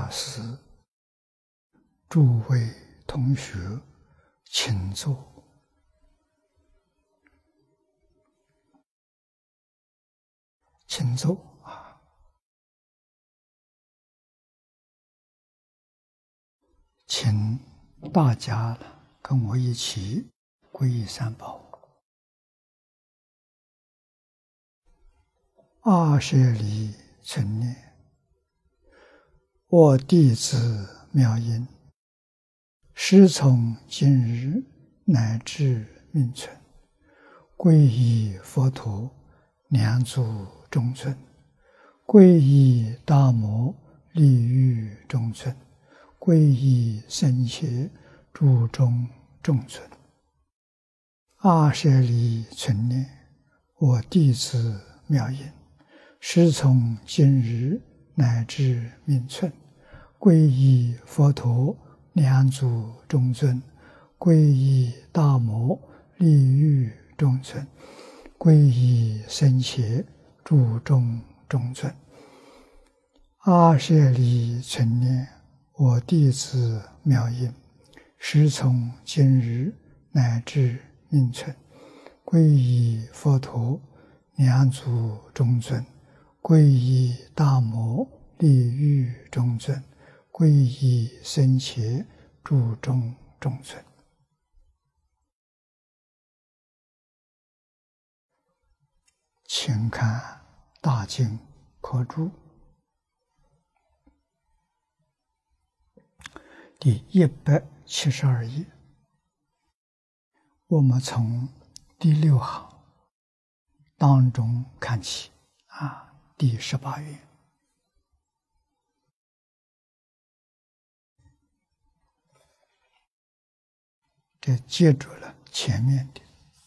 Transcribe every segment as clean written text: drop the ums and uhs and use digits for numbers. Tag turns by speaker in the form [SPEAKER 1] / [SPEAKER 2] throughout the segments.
[SPEAKER 1] 师、诸位同学，请坐。请坐啊！请大家跟我一起皈依三宝。阿舍离存念，我弟子妙音，师从今日乃至命存，皈依佛陀，两足中尊，皈依大摩，利欲中尊，皈依僧伽，诸中中尊。阿舍离存念，我弟子妙音，师从今日乃至命存，皈依佛陀，两足中尊，皈依大摩，利欲中尊，皈依僧伽，诸中中尊。阿舍离存念，我弟子妙音，师从今日乃至命存，皈依佛陀，两足中尊，皈依大摩，利欲中尊，皈依僧伽，诸中中尊。请看大经科注第172页，我们从第6行当中看起第18愿。这接住了前面的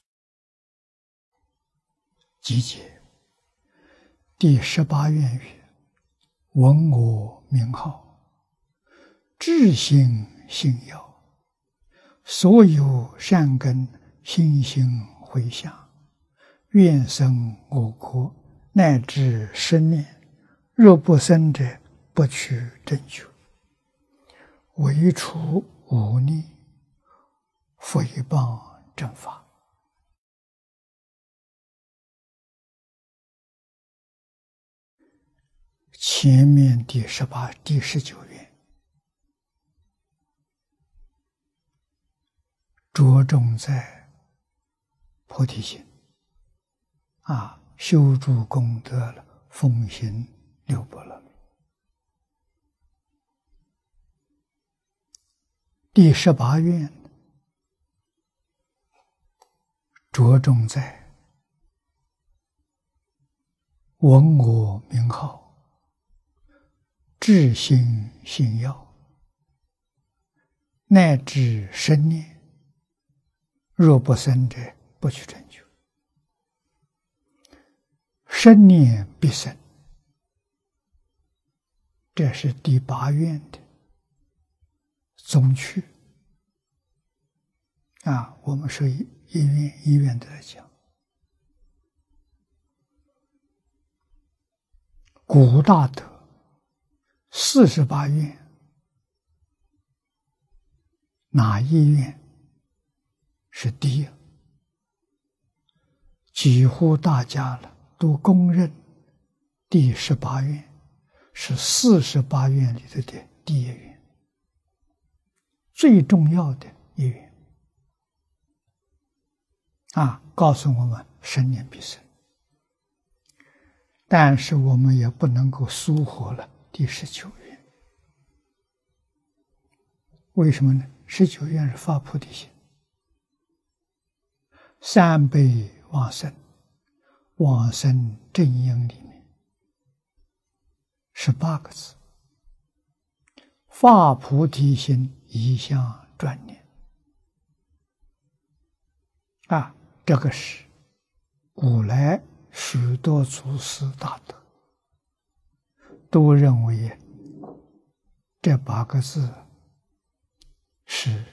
[SPEAKER 1] 集结。第18愿语：闻我名号，至心信要，所有善根心心回向，愿生我国，乃至10年，若不生者，不取正觉。唯除无逆，诽谤正法。前面第18、第19愿着重在菩提心修诸功德了，奉行六波罗蜜。第18愿着重在闻我名号，至心信要，乃至10年，若不生者，不取正觉。10年必生，这是第8愿的宗趣我们是一愿一愿的来讲。古大德48愿，哪一愿是第一？几乎大家都公认第18愿是48愿里头的第一愿，最重要的一愿告诉我们10年必生。但是我们也不能够疏忽了第19愿。为什么呢？19愿是发菩提心，三辈往生，往生正因里面18个字：发菩提心，一向专念。这个是古来许多祖师大德都认为这8个字是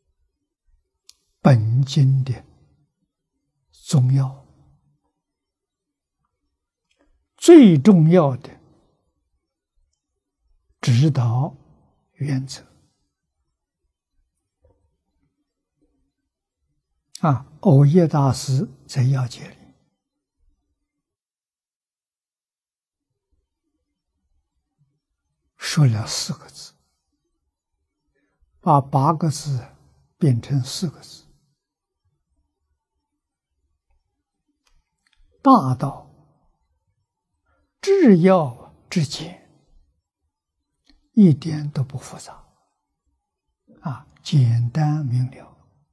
[SPEAKER 1] 本经的宗要，最重要的指导原则。藕益大师在要解里说了4个字，把8个字变成4个字。大道至要至简，一点都不复杂，简单明了。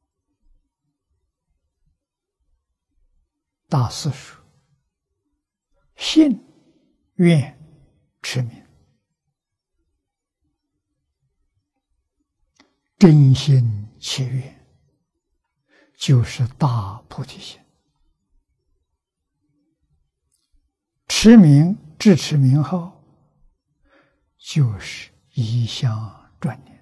[SPEAKER 1] 大师说：信、愿、持名，真心切愿，就是大菩提心。持名智持名号，就是一向专念。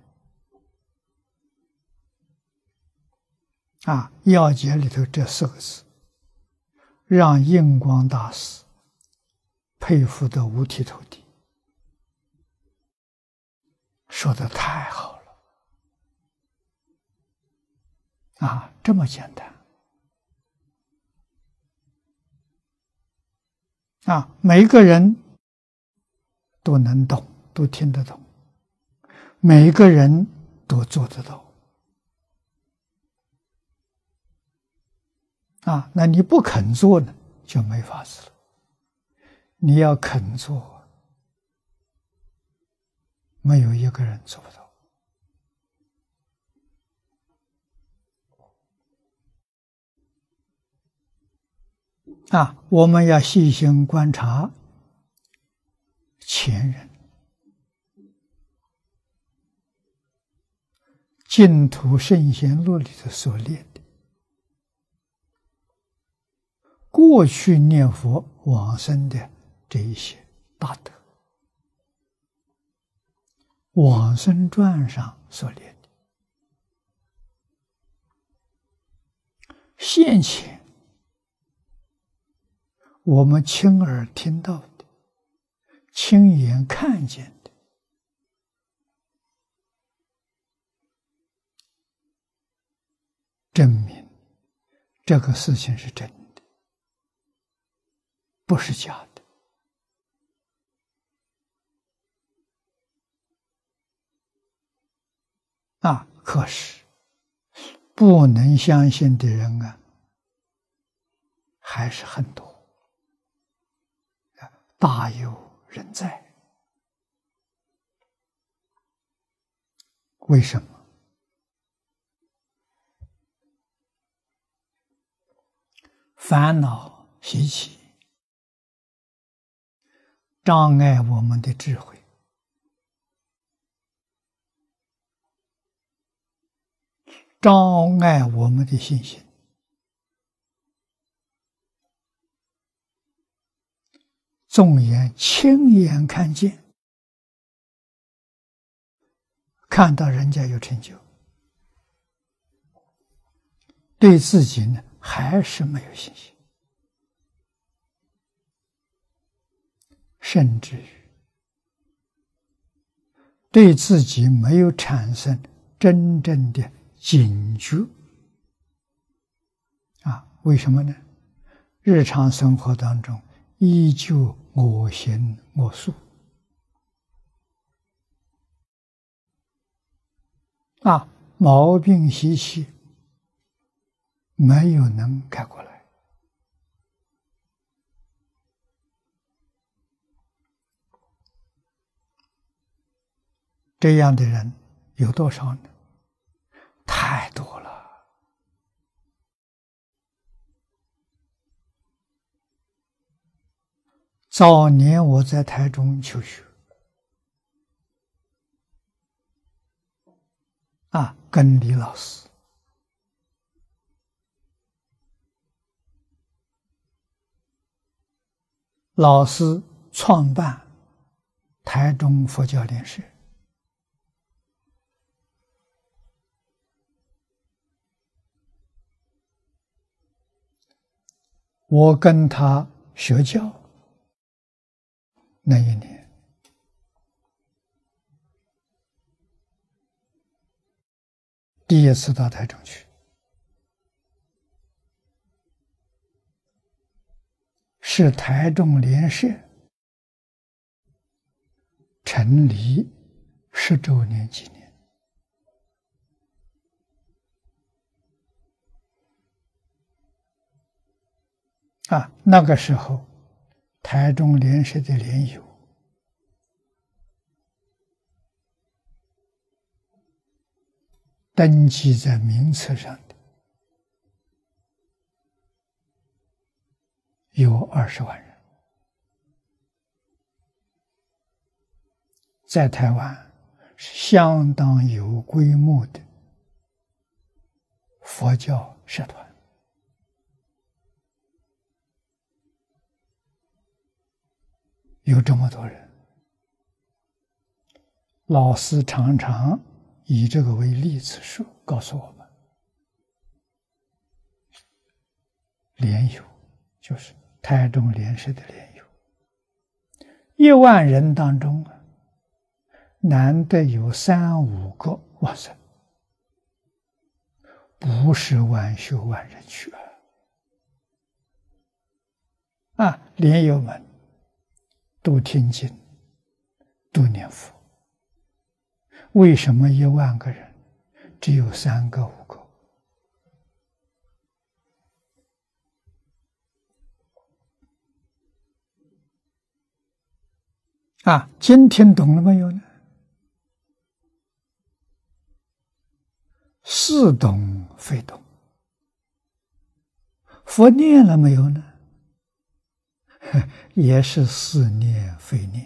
[SPEAKER 1] 要解里头这4个字，让印光大师佩服得五体投地，说得太好了。这么简单。每个人都能懂，都听得懂，每个人都做得到。那你不肯做呢，就没法子了。你要肯做，没有一个人做不到。我们要细心观察前人净土圣贤录里头所列的过去念佛往生的这一些大德，往生传上所列的，现前我们亲耳听到的，亲眼看见的，证明这个事情是真的，不是假的。可是不能相信的人还是很多，大有人在。为什么？烦恼习气障碍我们的智慧，障碍我们的信心。纵然亲眼看见，看到人家有成就，对自己呢还是没有信心，甚至于对自己没有产生真正的警觉。为什么呢？日常生活当中依旧我行我素，毛病习气没有能改过来。这样的人有多少呢？太多了。早年我在台中求学，跟李老师，老师创办台中佛教联社，我跟他学教那一年， 第一次到台中去，是台中联社成立10周年纪念。那个时候，台中联社的联友登记在名册上的有20万人，在台湾是相当有规模的佛教社团。有这么多人，老师常常以这个为例子说，告诉我们，联友就是台中联社的联友，1万人当中难得有3、5个往生，不是万修万人去联友们都听经，都念佛。为什么1万个人只有3个、5个？经听懂了没有呢？似懂非懂。佛念了没有呢？也是似念非念。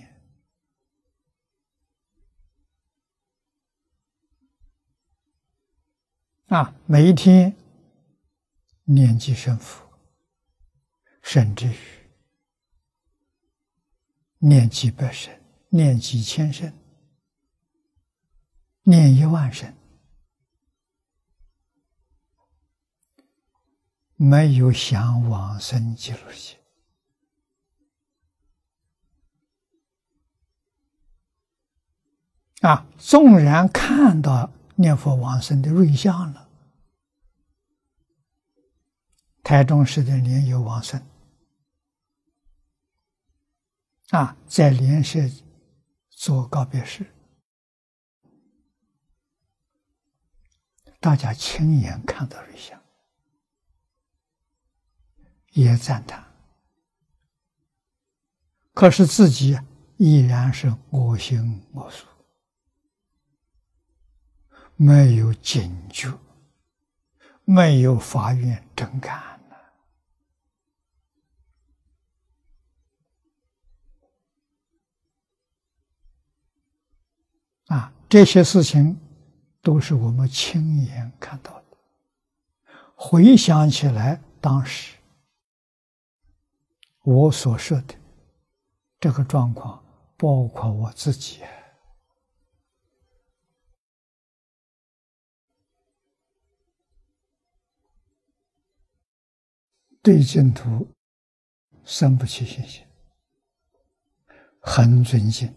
[SPEAKER 1] 每一天念几声佛，甚至于念几百声，念几千声，念1万声，没有想往生极乐世界。纵然看到念佛往生的瑞相了，台中市的莲友往生，在莲社做告别式，大家亲眼看到瑞相，也赞叹，可是自己依然是我行我素，没有警觉，没有发愿真感这些事情都是我们亲眼看到的。回想起来，当时我所说的这个状况，包括我自己，对净土生不起信心，很尊敬，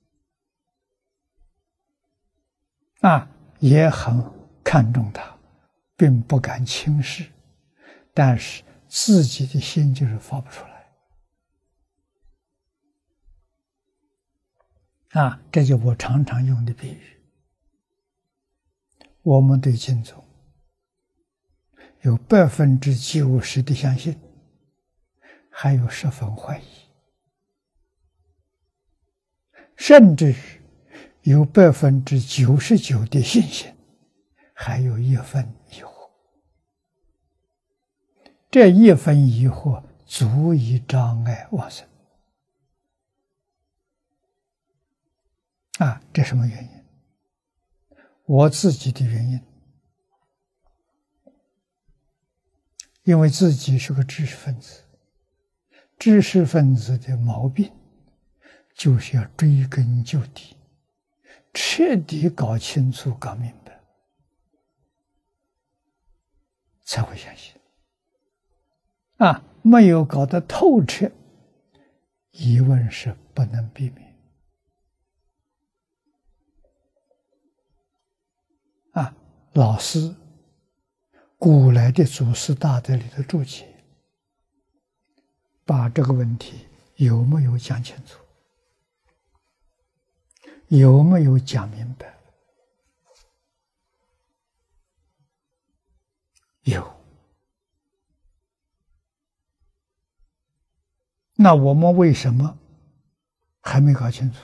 [SPEAKER 1] 也很看重他，并不敢轻视，但是自己的心就是发不出来。这就我常常用的比喻，我们对净宗有90%的相信，还有10分怀疑，甚至于有99%的信心，还有1分疑惑。这1分疑惑足以障碍往生。这什么原因？我自己的原因，因为自己是个知识分子，知识分子的毛病就是要追根究底，彻底搞清楚、搞明白，才会相信。没有搞得透彻，疑问是不能避免。 老师古来的祖师大德里的注解，把这个问题有没有讲清楚？有没有讲明白？有。那我们为什么还没搞清楚？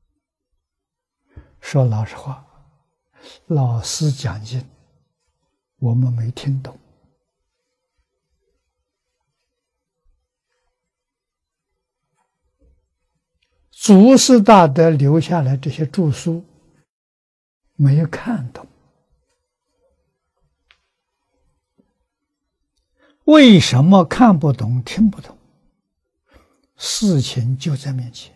[SPEAKER 1] 说老实话，老师讲经，我们没听懂。祖师大德留下来这些著书，没有看懂。为什么看不懂、听不懂？事情就在面前。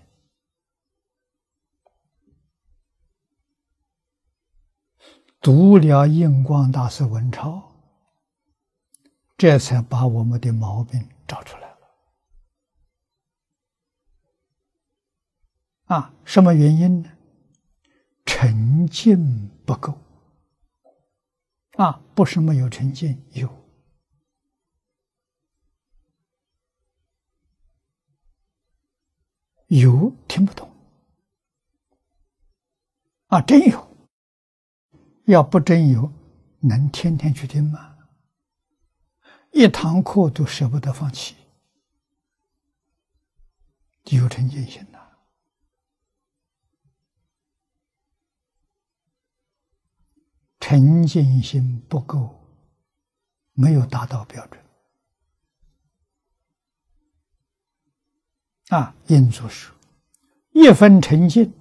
[SPEAKER 1] 读了印光大师文钞，这才把我们的毛病找出来了。什么原因呢？沉静不够。不是没有沉静，有听不懂。真有。要不真有，能天天去听吗？一堂课都舍不得放弃，有沉静心呐。沉静心不够，没有达到标准。印祖说，一分沉静，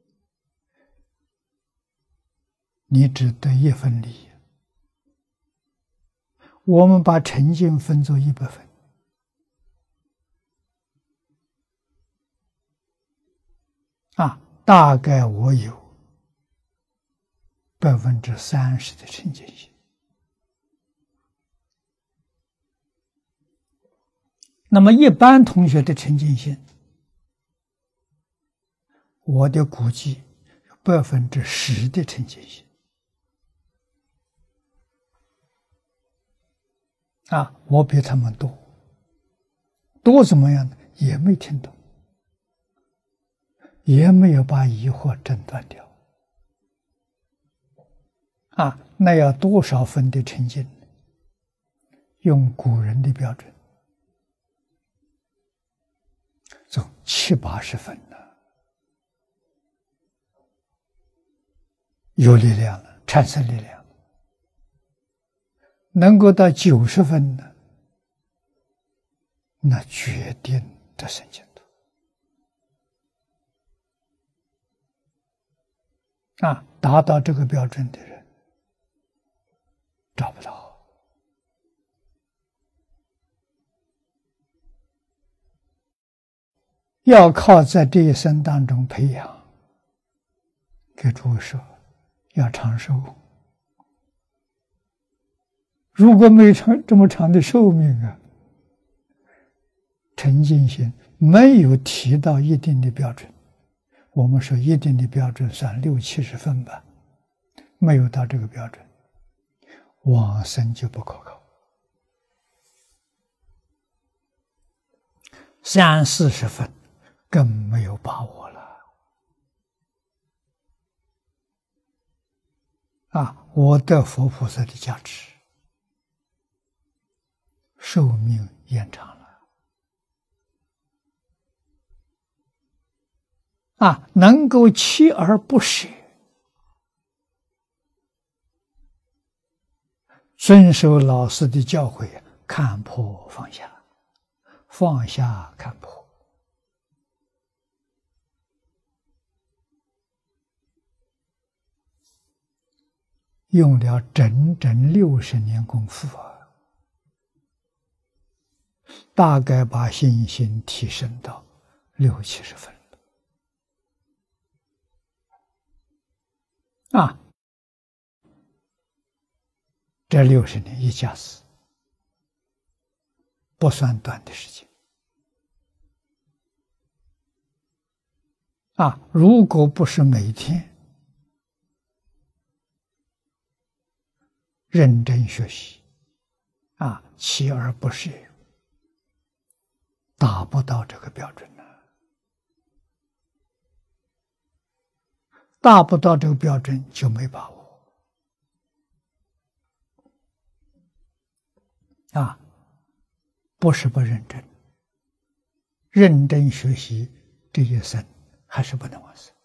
[SPEAKER 1] 你只得一分利益。我们把沉静分作100分，大概我有30%的沉静心。那么一般同学的沉静心，我的估计有10%的沉静心。我比他们多怎么样呢？也没听懂，也没有把疑惑诊断掉。那要多少分的沉静？用古人的标准，就70、80分了，有力量了，产生力量。能够到90分的，那决定得生净土。达到这个标准的人找不到。要靠在这一生当中培养。给诸位说，要长寿。如果没这么长的寿命沉静心没有提到一定的标准，我们说一定的标准算60、70分吧，没有到这个标准，往生就不可靠。30、40分更没有把握了。我得佛菩萨的加持，寿命延长了。能够锲而不舍，遵守老师的教诲，看破放下，放下看破。用了整整60年功夫大概把信心提升到60、70分了。这60年一下子不算短的时间。如果不是每天认真学习，锲而不舍，达不到这个标准呢。达不到这个标准就没把握。不是不认真，认真学习这一生还是不能完成。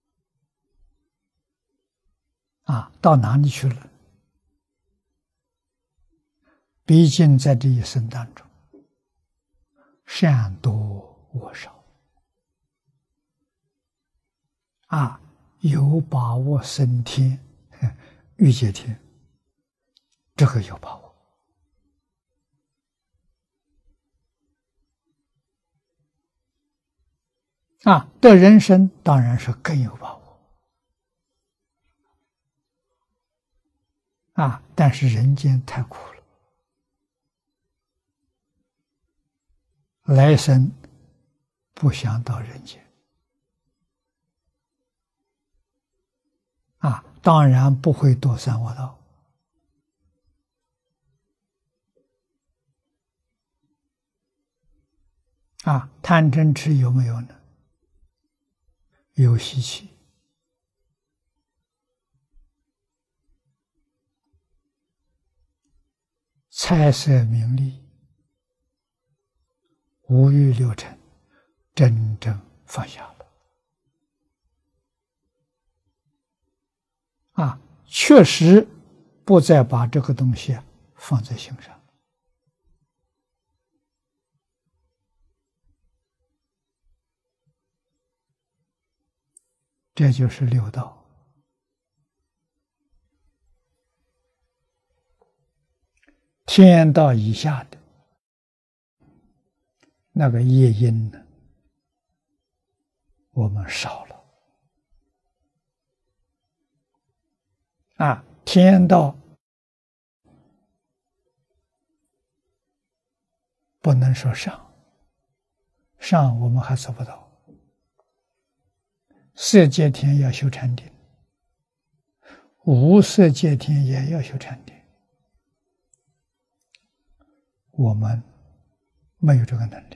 [SPEAKER 1] 到哪里去了？毕竟在这一生当中，善多恶少，有把握升天、欲界天，这个有把握。对人生当然是更有把握。但是人间太苦了，来生不想到人间。当然不会堕三恶道。贪嗔痴有没有呢？有习气。财色名利、五欲六尘，真正放下了。确实不再把这个东西放在心上。这就是六道。天道以下的那个业因呢，我们少了。天道不能说上我们还做不到。色界天要修禅定，无色界天也要修禅定，我们没有这个能力。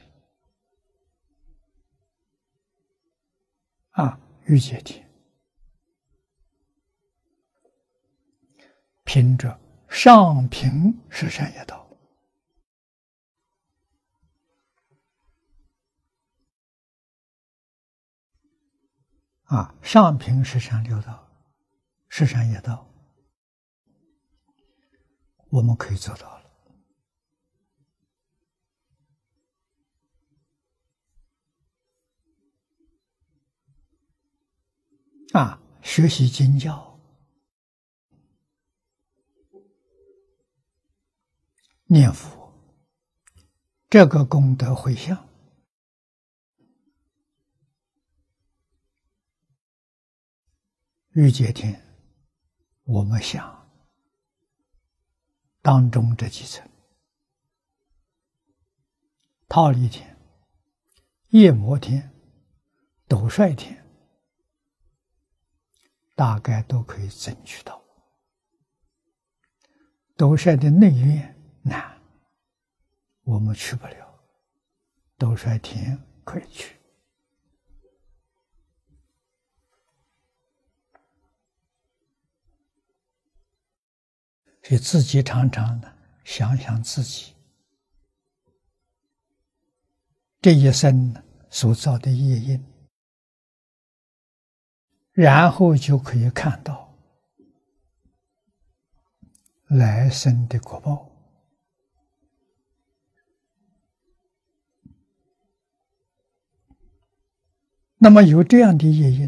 [SPEAKER 1] 欲界天凭着上品十善业道，上品十善六道、十善业道，我们可以做到了。学习经教，念佛，这个功德回向，欲界天，我们想当中这几层，忉利天、夜摩天、斗率天，大概都可以争取到。斗率的内院难，我们去不了，斗率天可以去。所以自己常常的想想自己这一生所造的业因，然后就可以看到来生的果报。那么有这样的业因，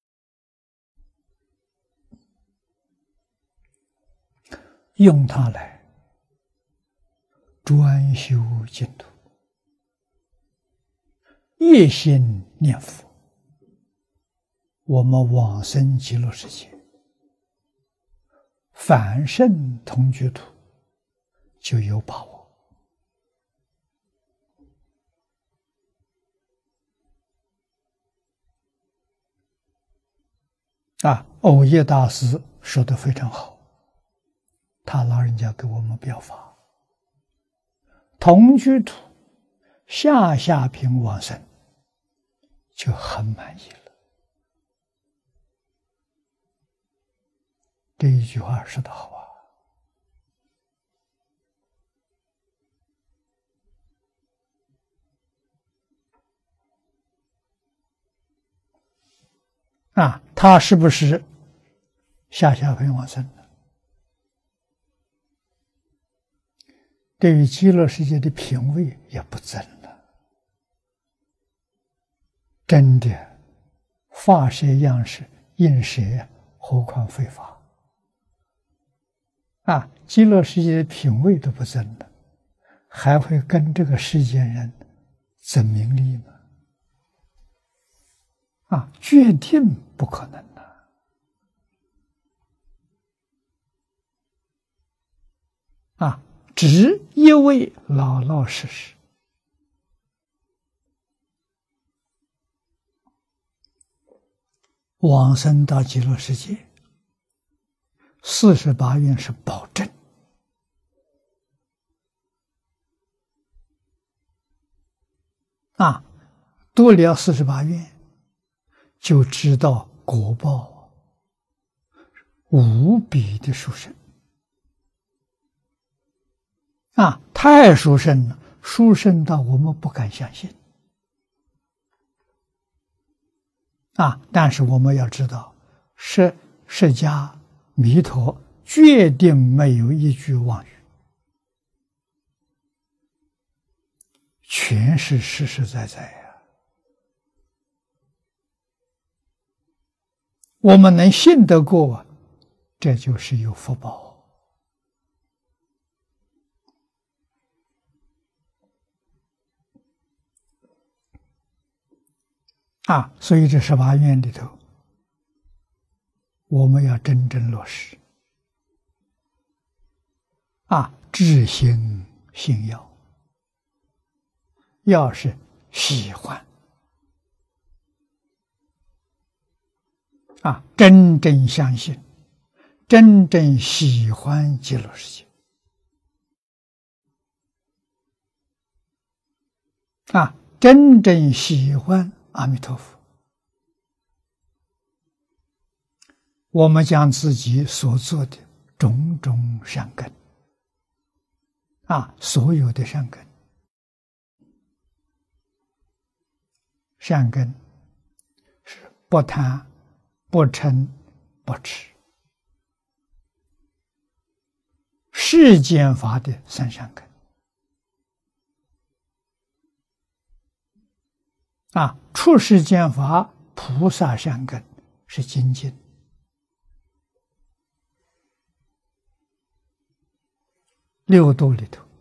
[SPEAKER 1] 用它来专修净土，一心念佛，我们往生极乐世界，反胜同居土，就有把握。藕益大师说得非常好， 他老人家给我们表法，同居土下品往生就很满意了。这一句话说得好啊！他是不是下品往生呢？对于极乐世界的品位也不增了。真的，法舍样式应舍，何况非法啊！极乐世界的品位都不增了，还会跟这个世间人争名利吗？啊，决定不可能的。啊，只一味老老实实，往生到极乐世界，48愿是保证。啊，读了48愿，就知道果报无比的殊胜。啊，太殊胜了，殊胜到我们不敢相信。啊，但是我们要知道，释迦弥陀决定没有一句妄语，全是实实在在呀。我们能信得过，这就是有福报。啊，所以这18愿里头，我们要真正落实。啊，知行信要是喜欢，啊，真正相信，真正喜欢极乐世界，啊，真正喜欢阿弥陀佛，我们将自己所做的种种善根，啊，所有的善根，善根是不贪、不嗔、不痴，世间法的三善根。啊，出世间法菩萨善根是精进。六度里头，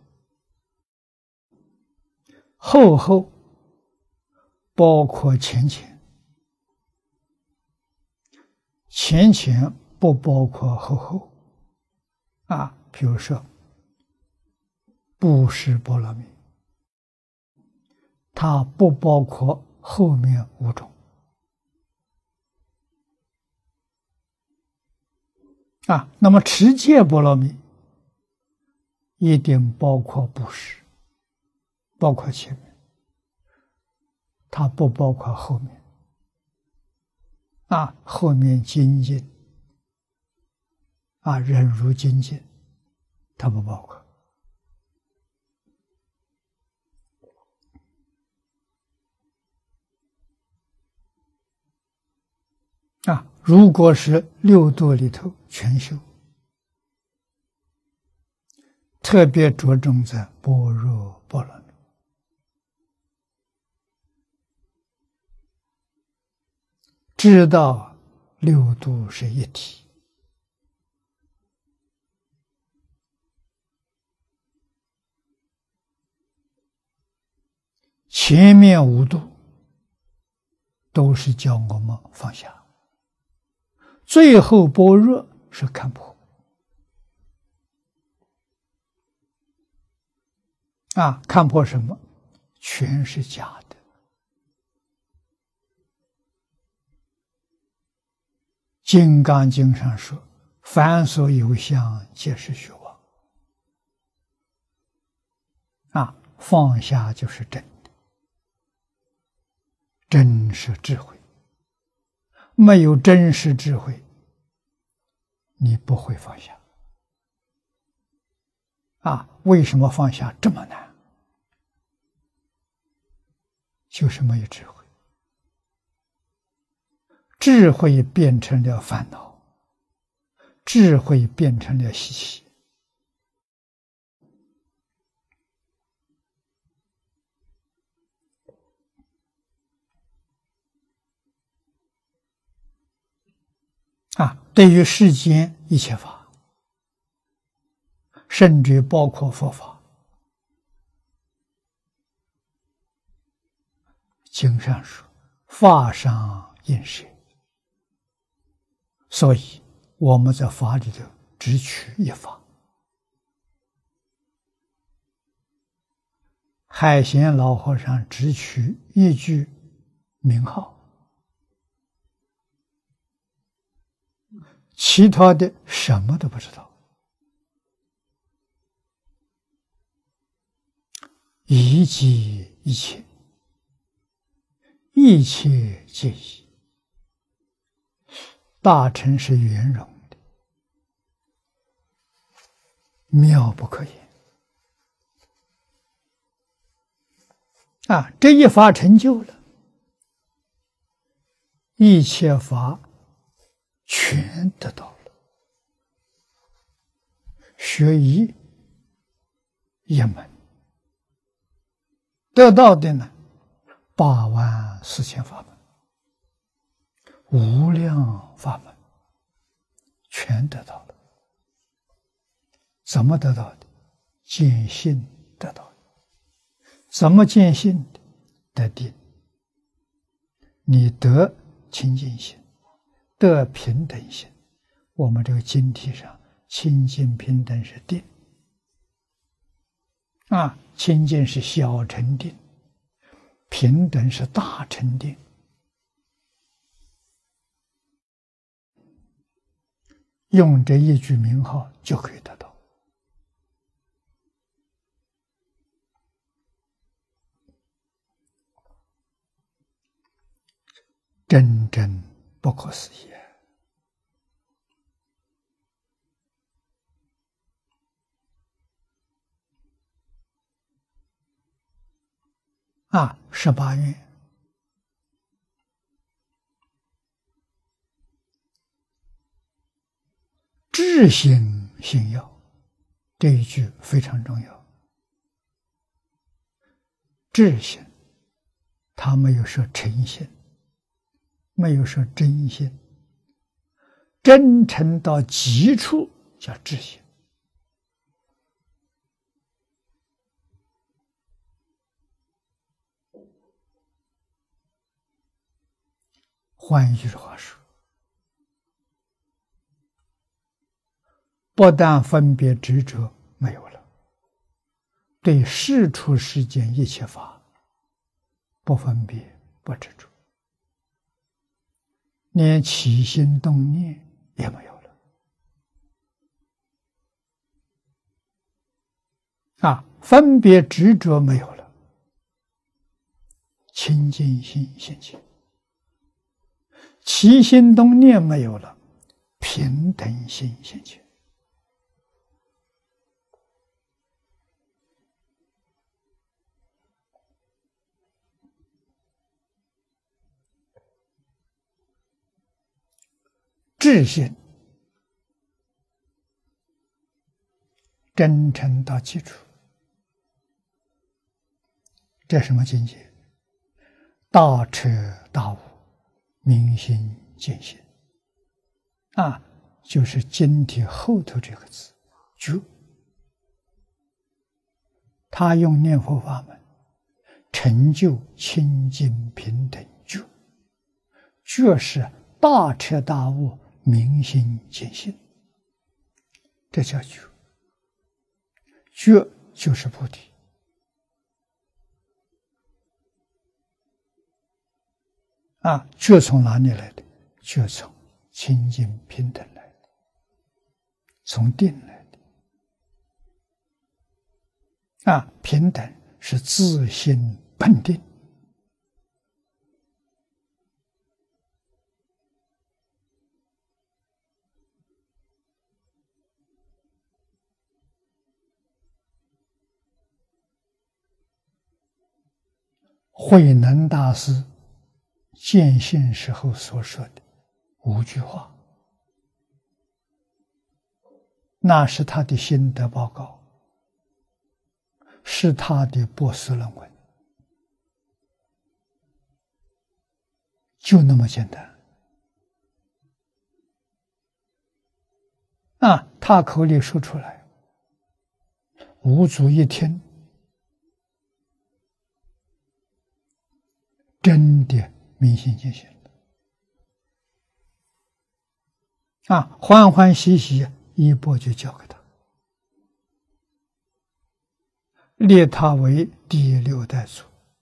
[SPEAKER 1] 后包括前，前不包括后。啊，比如说布施波罗蜜，它不包括后面5种。啊，那么持戒波罗蜜一定包括布施，包括前面，它不包括后面。啊，后面精进，啊，忍辱精进，它不包括。啊，如果是六度里头全修，特别着重在般若波罗蜜，知道六度是一体，前面5度都是叫我们放下，最后般若是看破。啊，看破什么？全是假的。《金刚经》上说：“ 凡所有相，皆是虚妄。放下就是真的，真是智慧。没有真实智慧，你不会放下。为什么放下这么难？就是没有智慧。智慧变成了烦恼，智慧变成了习气。对于世间一切法，甚至包括佛法，经上说法上应舍，所以我们在法里头只取一法。海贤老和尚只取一句名号，其他的什么都不知道。一即一切，一切皆一。大乘是圆融的，妙不可言。这一法成就了，一切法全得到了。学一门，得到的呢84000法门，无量法门，全得到了。怎么得到的？见性得到的。怎么见性的？得定。你得清净心，得平等心。我们这个经题上，清净平等是定。清净是小乘定，平等是大乘定。用这一句名号就可以得到。真正不可思议！18愿，智行信要，这一句非常重要。智行，他没有说诚信，没有说真心，真诚到极处叫智行。换一句话说，不但分别执着没有了，对世出世间一切法不分别不执着，连起心动念也没有了。分别执着没有了，清净心现前；起心动念没有了，平等心现前。智心真诚到基础，这什么境界？大彻大悟，明心见性。就是经题后头这个字觉。他用念佛法门成就清净平等觉，觉是大彻大悟，明心见性，这叫觉。觉就是菩提。觉从哪里来的？觉从清净平等来的。 从定来的。平等是自性本定。慧能大师见性时候所说的5句话，那是他的心得报告，是他的博士论文，就那么简单。他口里说出来，五祖一听，真的明心见性了。欢欢喜喜一钵就交给他，列他为第6代祖。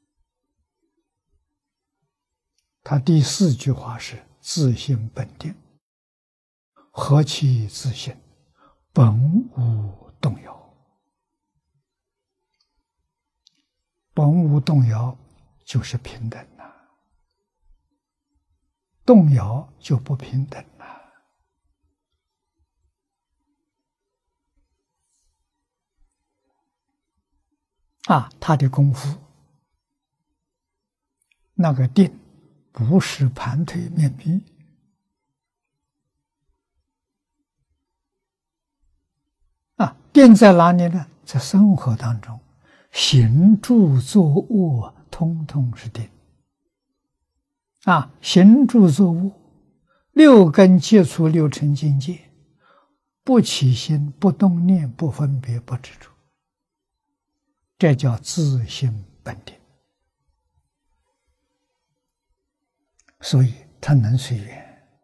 [SPEAKER 1] 他第4句话是自性本定，何其自性，本无动摇。本无动摇就是平等了，动摇就不平等了。他的功夫，那个定不是盘腿面壁，定在哪里呢？在生活当中，行住坐卧通通是定。行住坐卧，6根接触6尘境界，不起心，不动念，不分别，不执着，这叫自性本定。所以他能随缘。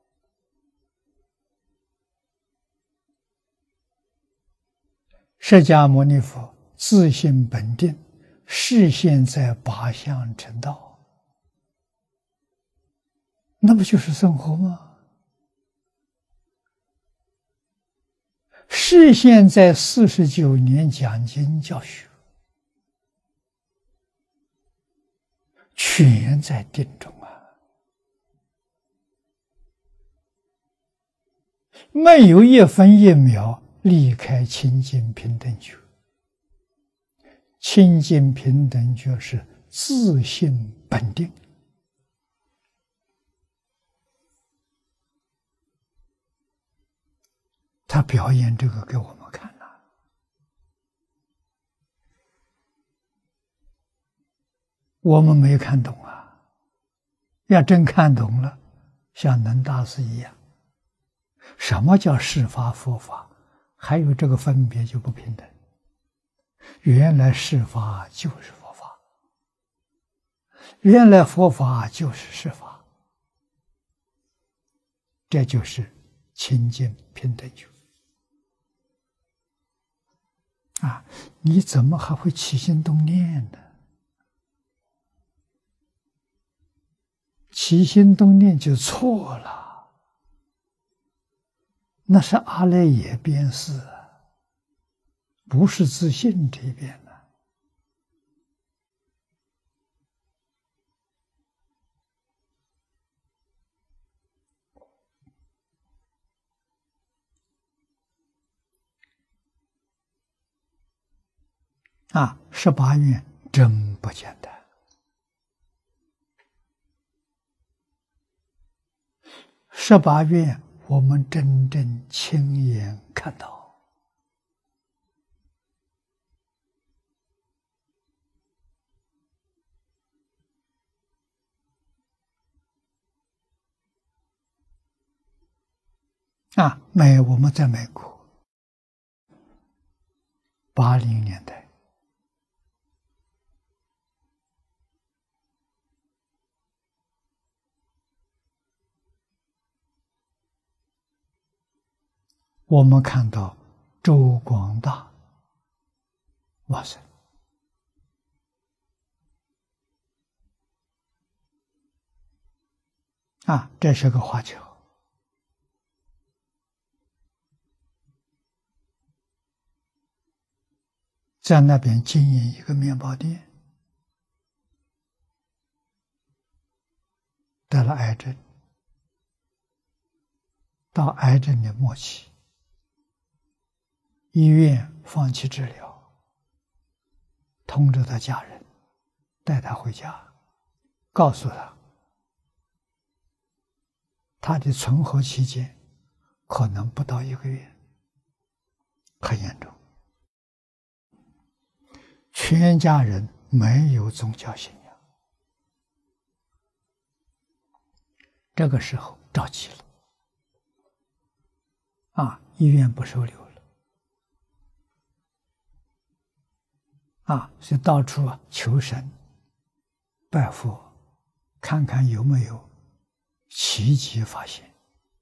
[SPEAKER 1] 释迦牟尼佛自性本定，示现在8相成道，那不就是生活吗？示现在49年讲经教学，全在定中没有1分1秒离开清净平等觉。清净平等觉是自性本定。他表演这个给我们看了，我们没看懂要真看懂了，像能大师一样，什么叫释法佛法，还有这个分别就不平等。原来释法就是佛法，原来佛法就是释法，这就是清净平等觉。你怎么还会起心动念呢？起心动念就错了，那是阿赖耶边事，不是自信这边18愿真不简单。18愿我们真正亲眼看到，我们在美国80年代，我们看到周广大往生，这是个华侨。 在那边经营一个面包店，得了癌症，到癌症的末期，医院放弃治疗，通知他家人，带他回家，告诉他，他的存活期间可能不到1个月，很严重。全家人没有宗教信仰，这个时候着急了，医院不收留了，所以到处求神拜佛，看看有没有奇迹发现。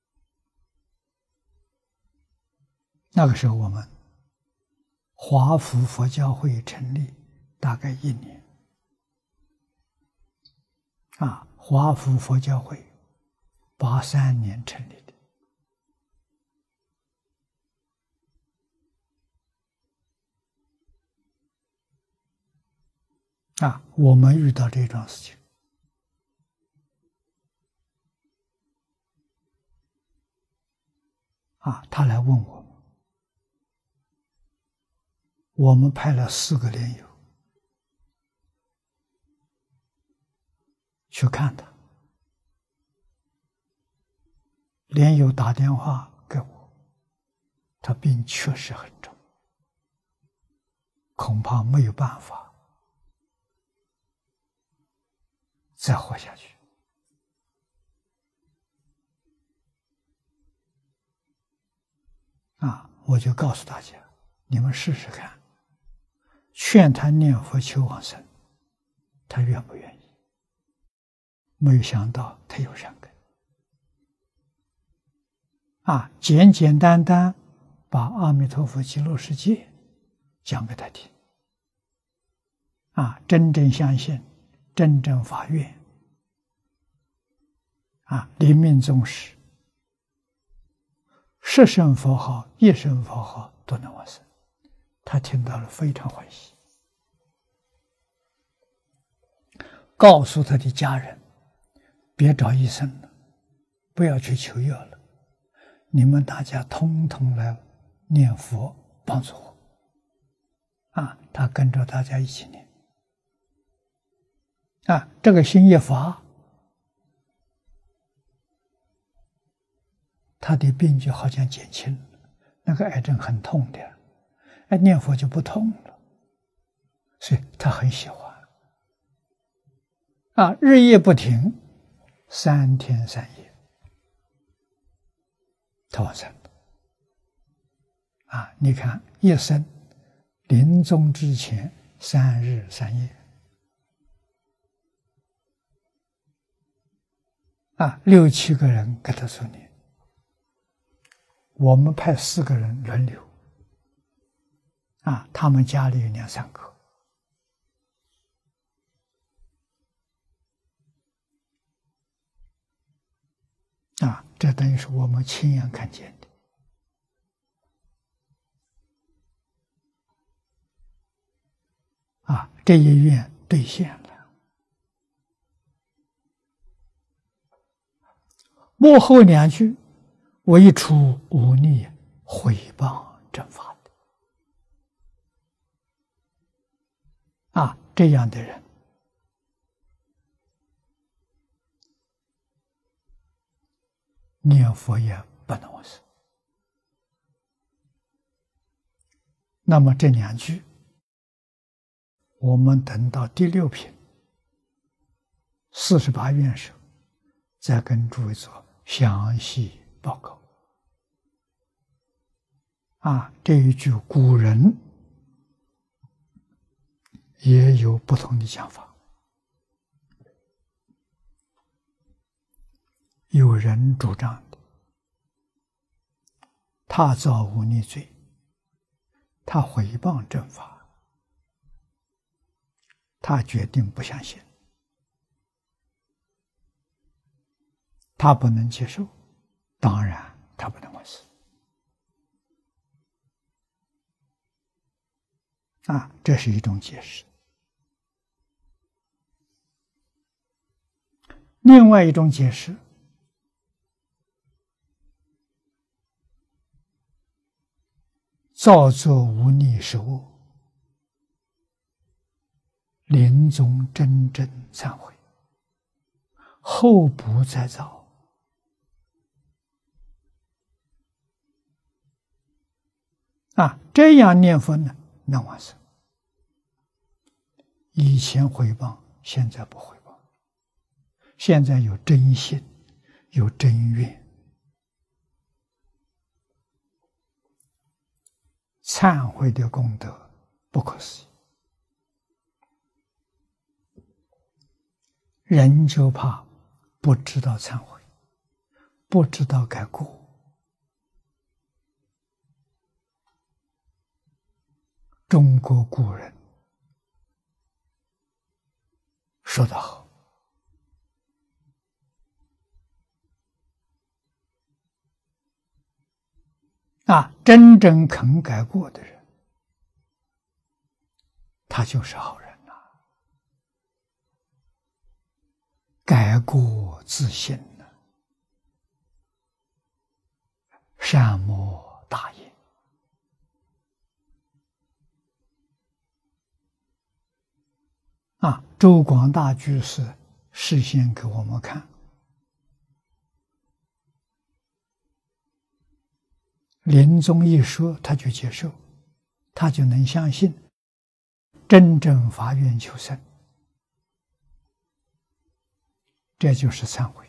[SPEAKER 1] 那个时候我们华福佛教会成立大概1年，华福佛教会83年成立的。我们遇到这种事情，他来问我们派了4个莲友去看他，莲友打电话给我，他病确实很重，恐怕没有办法再活下去。我就告诉大家，你们试试看，劝他念佛求往生，他愿不愿意？没有想到他有善根，简简单单把阿弥陀佛极乐世界讲给他听，真正相信，真正发愿，临命终时，10声佛号、1声佛号都能往生，他听到了非常欢喜，告诉他的家人，别找医生了，不要去求药了，你们大家通通来念佛帮助我。他跟着大家一起念。这个心一发，他的病就好像减轻了，那个癌症很痛的，念佛就不痛了，所以他很喜欢。日夜不停，3天3夜，他往生了。你看一生临终之前3日3夜，6、7个人给他助念，我们派4个人轮流，他们家里有2、3个，这等于是我们亲眼看见的。这一愿兑现了。幕后2句，唯除忤逆毁谤正法的。这样的人，念佛也不能往生。那么这2句，我们等到第6品48愿时，再跟诸位做详细报告。这一句古人也有不同的讲法。有人主张的，他造忤逆罪，他毁谤正法，他决定不相信，他不能接受，当然他不能往生。 这是一种解释。另外一种解释，造作无逆是恶，临终真正忏悔，后不再造。这样念佛呢，能往生。以前回谤，现在不回谤，现在有真心，有真愿，忏悔的功德不可思议。人就怕不知道忏悔，不知道改过。中国古人说得好，真正肯改过的人，他就是好人呐。改过自新呐，善莫大焉。周广大居士示现给我们看，临终一说他就接受，他就能相信，真正发愿求生，这就是忏悔。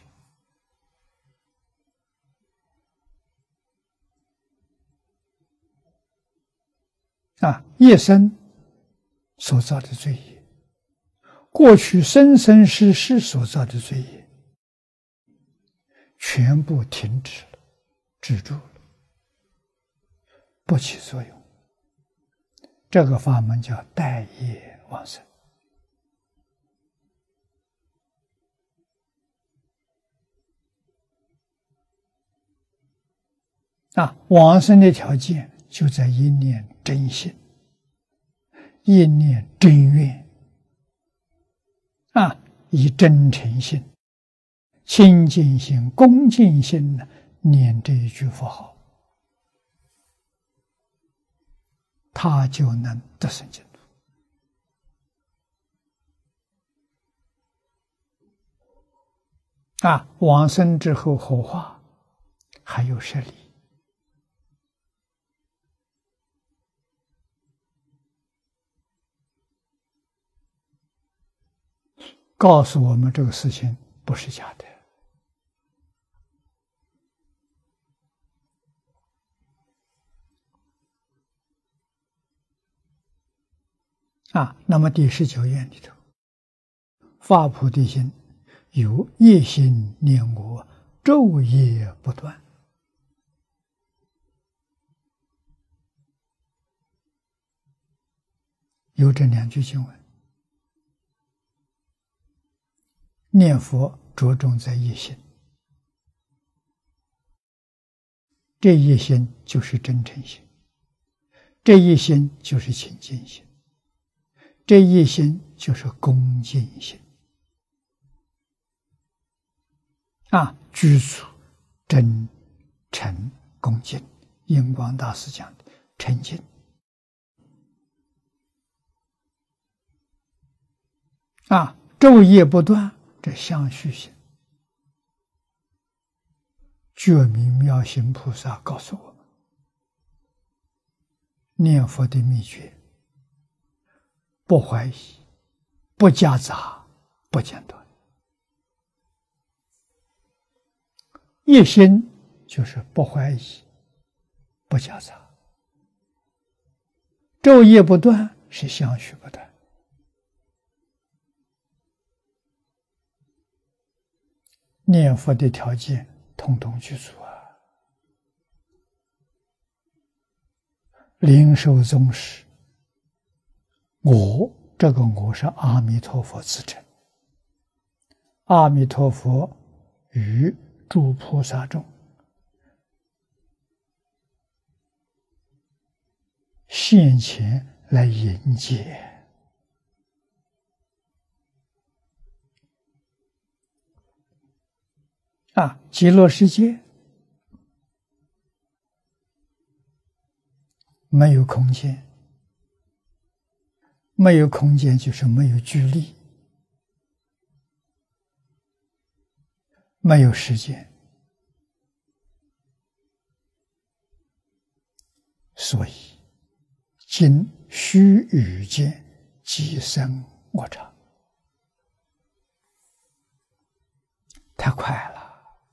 [SPEAKER 1] 一生所造的罪业，过去生生世世所造的罪业，全部停止了，止住了，不起作用。这个法门叫待业往生。往生的条件就在一念真心，一念真愿，以真诚心、清净心、恭敬心念这一句佛号，他就能得生净土。往生之后火化，还有舍利。告诉我们这个事情不是假的。那么第19愿里头，发菩提心，有夜心念我，昼夜不断。有这2句经文。念佛着重在一心，这一心就是真诚心，这一心就是清净心，这一心就是恭敬心。具足真诚恭敬，印光大师讲的诚敬。昼夜不断，这相续心。觉明妙行菩萨告诉我们，念佛的秘诀：不怀疑，不夹杂，不间断。一心就是不怀疑，不夹杂；昼夜不断是相续不断。念佛的条件统统具足灵受宗师，我这个我是阿弥陀佛自称，阿弥陀佛与诸菩萨中现前来迎接。极乐世界没有空间，没有空间就是没有距离，没有时间，所以今须臾间即生我常，太快了。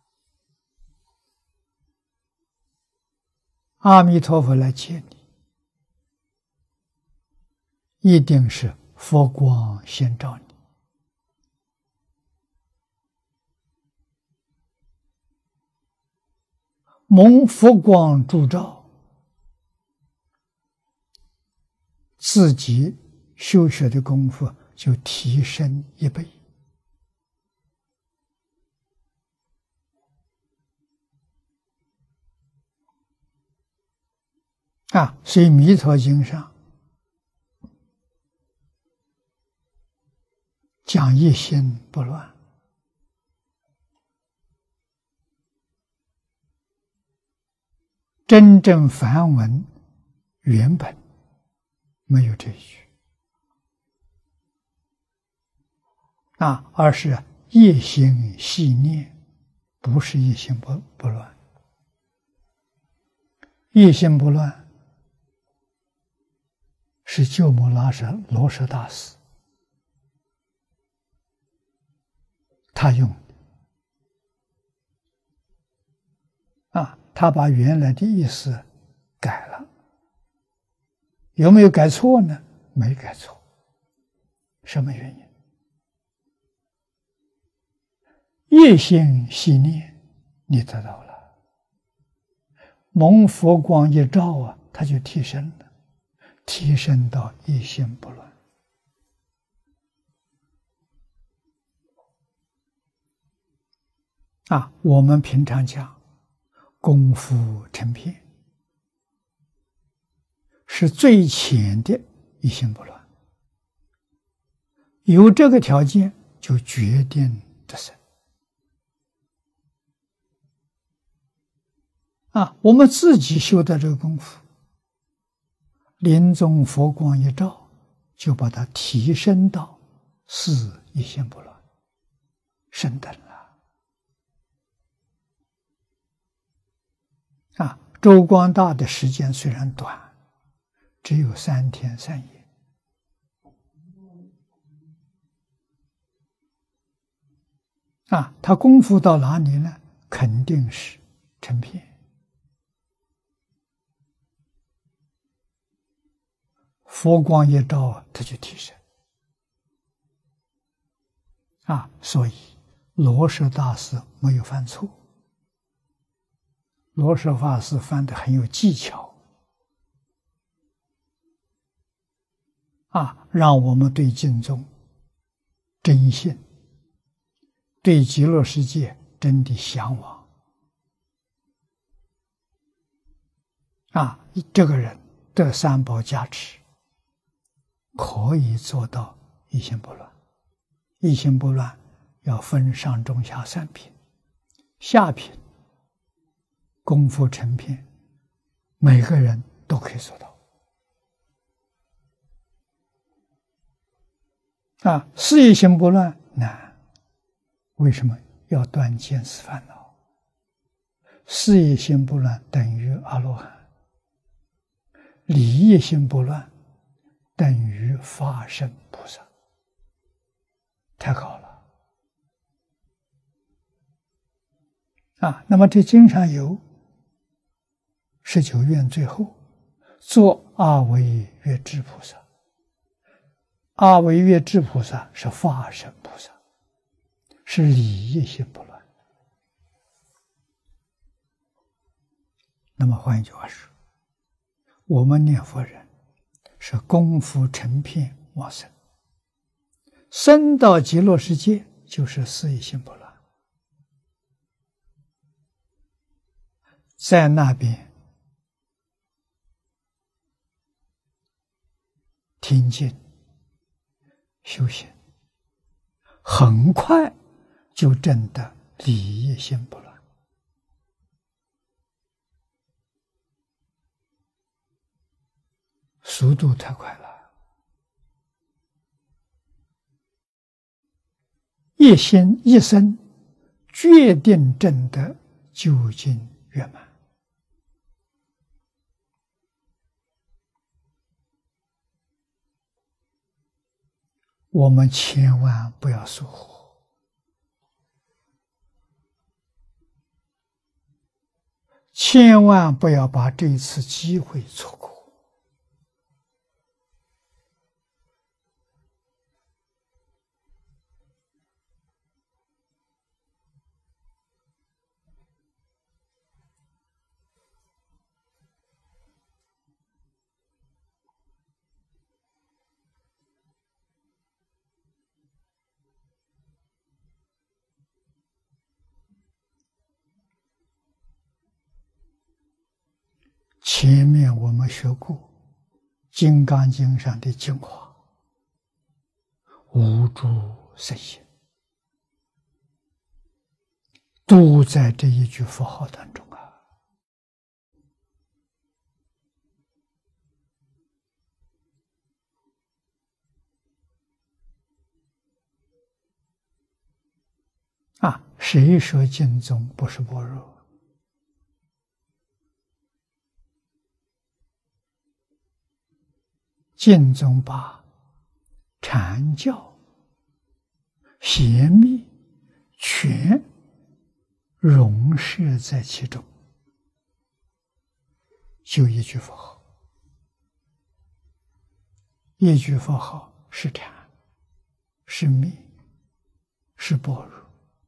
[SPEAKER 1] 阿弥陀佛来接你，一定是佛光先照你，蒙佛光烛照，自己修学的功夫就提升1倍。所以《弥陀经》上讲一心不乱，真正梵文原本没有这一句，而是一心系念，不是一心不乱。一心不乱是鸠摩罗什大师他用的，他把原来的意思改了，有没有改错呢？没改错。什么原因？一心系念，你得到了，蒙佛光一照它就提升了，提升到一心不乱。我们平常讲功夫成片，是最浅的一心不乱，有这个条件就决定得生。我们自己修的这个功夫，临终佛光一照，就把它提升到是一心不乱，升等了。周光大的时间虽然短，只有3天3夜，他功夫到哪里呢？肯定是成片。佛光一照，它就提升。所以罗什大师没有犯错，罗什法师犯得很有技巧，让我们对净宗真信，对极乐世界真的向往。这个人得三宝加持，可以做到一心不乱。一心不乱要分上中下3品，下品功夫成片，每个人都可以做到。是一心不乱难，为什么？要断见思烦恼。是一心不乱等于阿罗汉，理一心不乱等于法身菩萨，太高了。那么这经上有19愿最后做阿惟越致菩萨，阿惟越致菩萨是法身菩萨，是理一心不乱。那么换一句话说，我们念佛人是功夫成片往生，生到极乐世界就是是一心不乱，在那边听经、修行，很快就证得理业心不乱。速度太快了。一生决定证得究竟圆满。我们千万不要疏忽，千万不要把这次机会错过。前面我们学过《金刚经》上的精华，无诸圣贤，都在这一句佛号当中谁说净宗不是般若？净宗把禅教、贤密全融摄在其中，就一句佛号，一句佛号是禅，是密，是般若，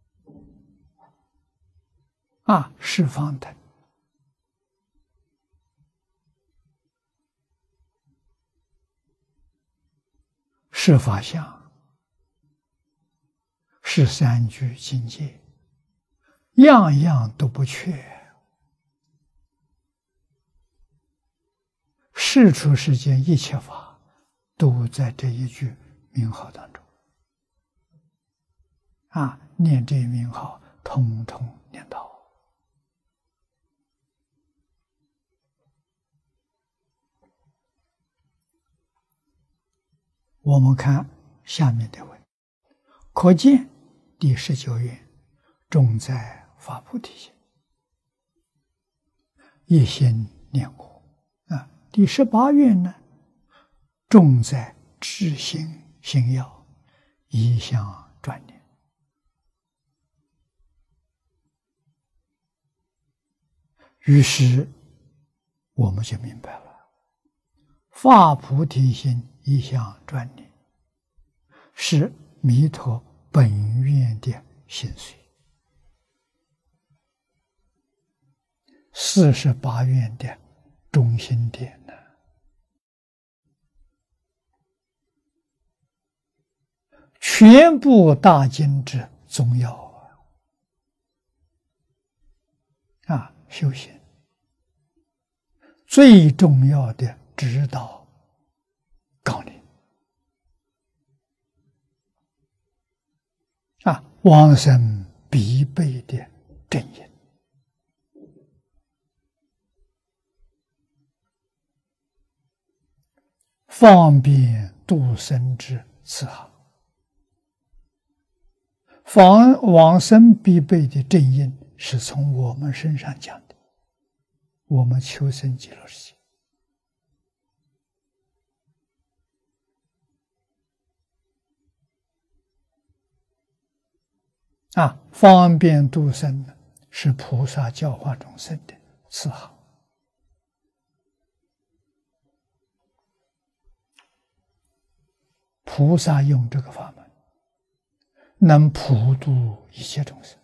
[SPEAKER 1] 是方等。是法相，是三聚境界，样样都不缺。世出世间一切法，都在这一句名号当中。念这一名号，通通念到。我们看下面的文，可见第19愿重在发菩提心，一心念我。第18愿呢，重在知行心要，一向专念。于是我们就明白了，发菩提心一向专念是弥陀本愿的心髓，48愿的中心点呢。全部大经之宗要修行最重要的指导纲领往生必备的正因，方便度生之慈航。往生必备的正因是从我们身上讲的，我们求生极乐世界。方便度生呢，是菩萨教化众生的慈航。菩萨用这个法门，能普度一切众生。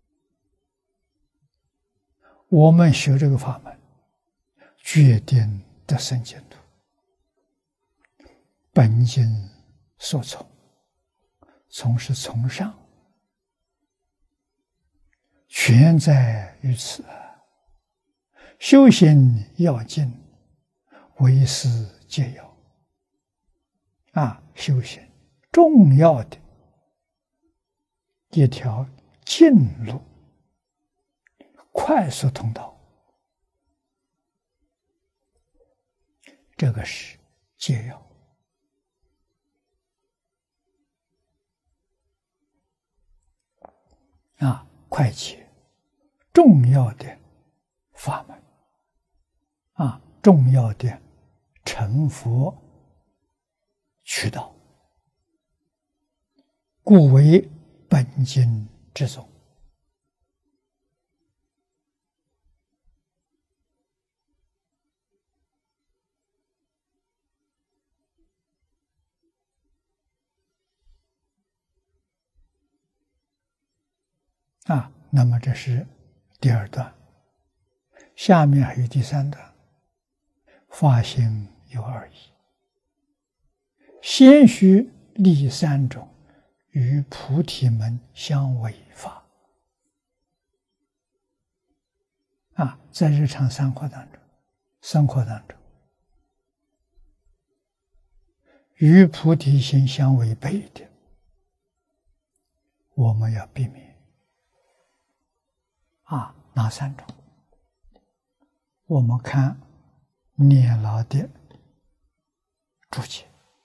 [SPEAKER 1] 我们学这个法门，决定得生净土。本经所从，从是从上，全在于此。修行要尽，为师皆要。 修行重要的一条近路，快速通道，这个是戒要。快捷重要的法门，重要的成佛渠道，故为本经之宗。那么这是第二段，下面还有第三段。发心有二义，先须立三种与菩提门相违法。在日常生活当中，与菩提心相违背的，我们要避免。哪三种？我们看念老的注解，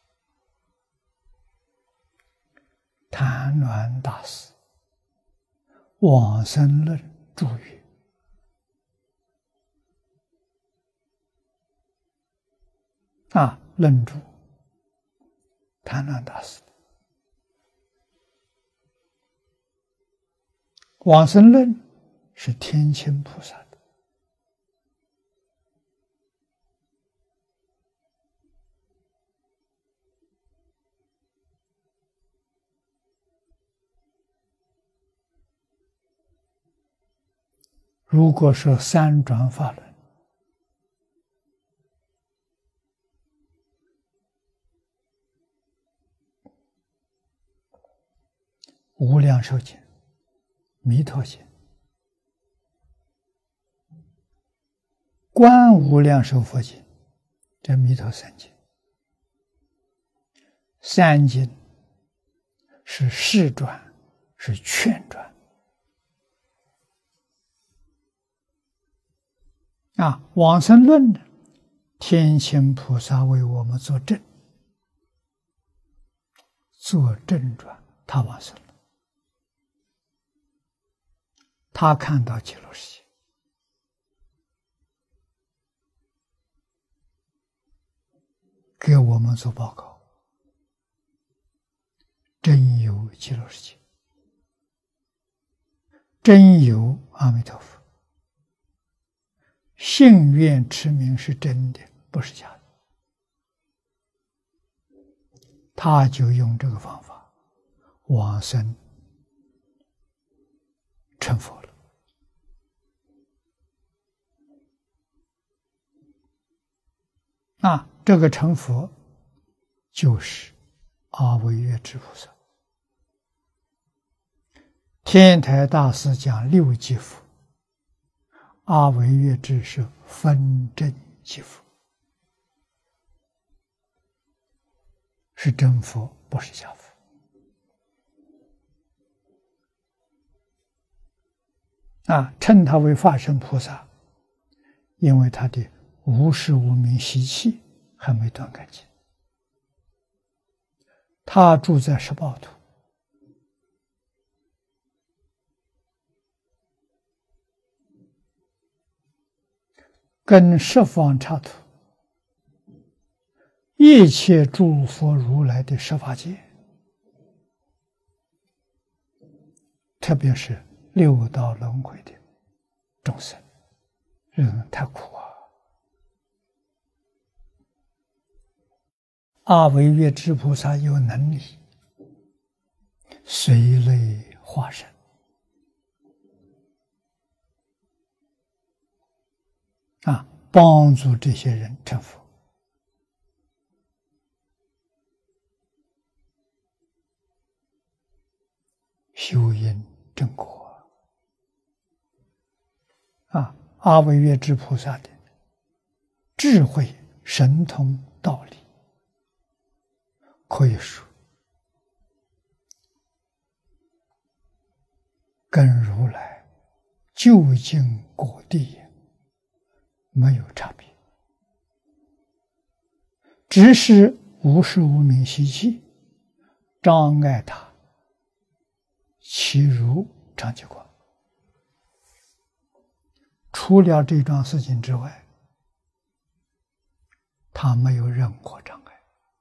[SPEAKER 1] 谭鸾大师往生论注语，论注谭鸾大师往生论是天亲菩萨的。如果说三转法轮，无量寿经、弥陀经、观无量寿佛经，这弥陀三经，三经是世转，是劝转。往生论呢，天亲菩萨为我们做证转，他往生了，他看到极乐世界，给我们做报告，真有极乐世界，真有阿弥陀佛。信愿持名是真的，不是假的。他就用这个方法往生成佛了。这个成佛就是阿惟越致菩萨。天台大师讲六即佛，阿惟越致是分真即佛，是真佛，不是假佛。称他为法身菩萨，因为他的无始无明习气还没断干净。他住在十报土，跟十方刹土一切诸佛如来的十法界，特别是六道轮回的众生，人太苦阿惟越致菩萨有能力随类化身，帮助这些人成佛。修因正果阿惟越致菩萨的智慧神通道理， 可以说跟如来究竟果地没有差别，只是无始无明习气障碍他其如常寂光。除了这桩事情之外，他没有任何障碍。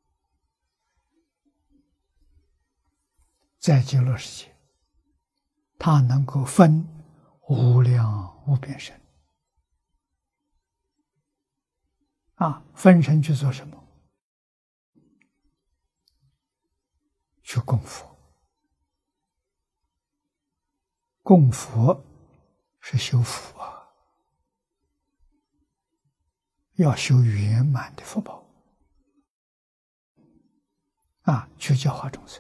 [SPEAKER 1] 在极乐世界，他能够分无量无边身。分身去做什么？去供佛。供佛是修福要修圆满的福报去教化众生。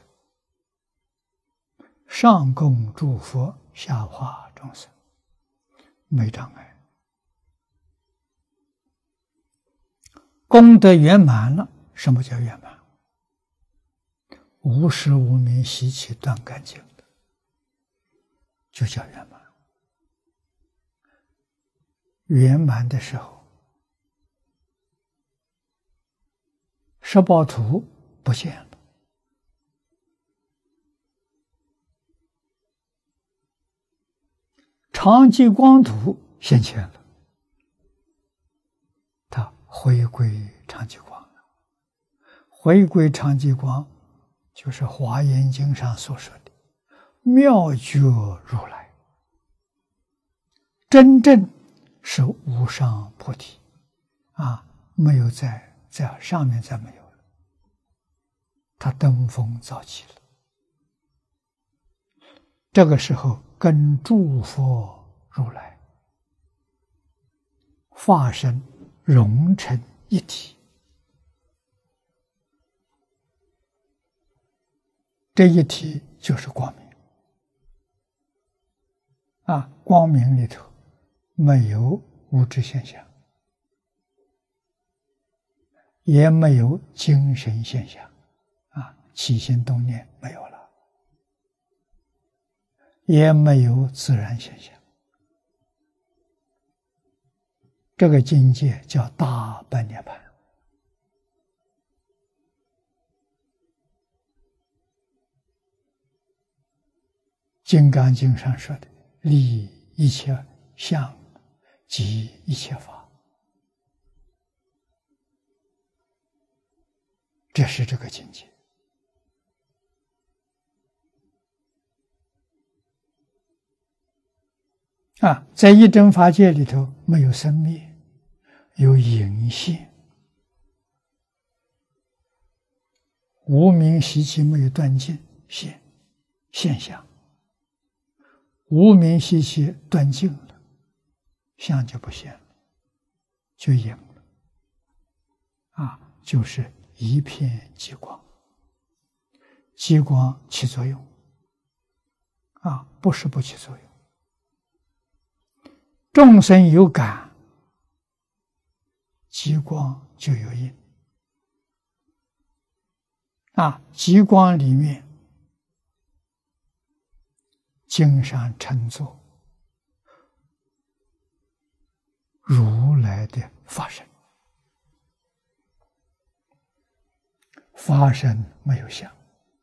[SPEAKER 1] 上供诸佛，下化众生，没障碍。功德圆满了，什么叫圆满？无始无明习气断干净的，就叫圆满。圆满的时候，十报图不见了，常寂光图现前了，他回归常寂光了。回归常寂光，就是《华严经》上所说的妙觉如来，真正是无上菩提没有在上面再没有了，他登峰造极了。这个时候跟诸佛如来化身融成一体，这一体就是光明光明里头没有物质现象，也没有精神现象起心动念没有了，也没有自然现象。这个境界叫大般涅槃。金刚经上说的立一切相即一切法，这是这个境界在一真法界里头没有生灭，有隐现，无明习气没有断尽，现象。无明习气断尽了，相就不现了，就隐了就是一片极光。极光起作用不是不起作用。众生有感，极光就有应极光里面经上称作如来的法身。法身没有相，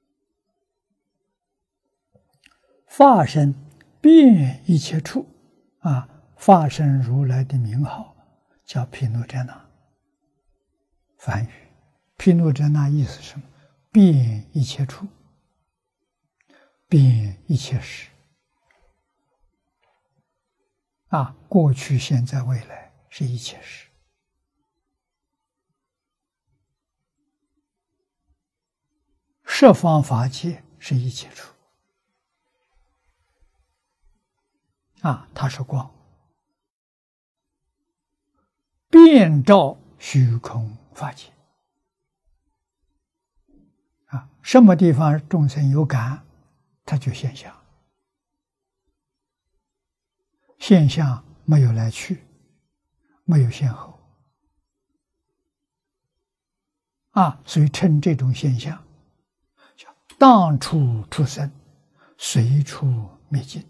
[SPEAKER 1] 法身遍一切处法身如来的名号叫毗卢遮那。梵语毗卢遮那意思是什么？遍一切处，遍一切时过去现在未来是一切时。十方法界是一切处它是光，遍照虚空法界什么地方众生有感，它就现象。现象没有来去，没有先后所以称这种现象当处出生，随处灭尽。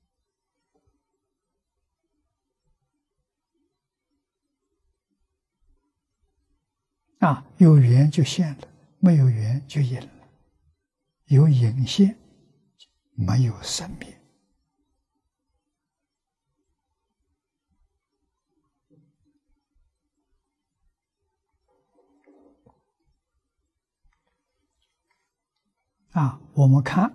[SPEAKER 1] 有缘就现了，没有缘就隐了。有隐现，没有生灭。我们看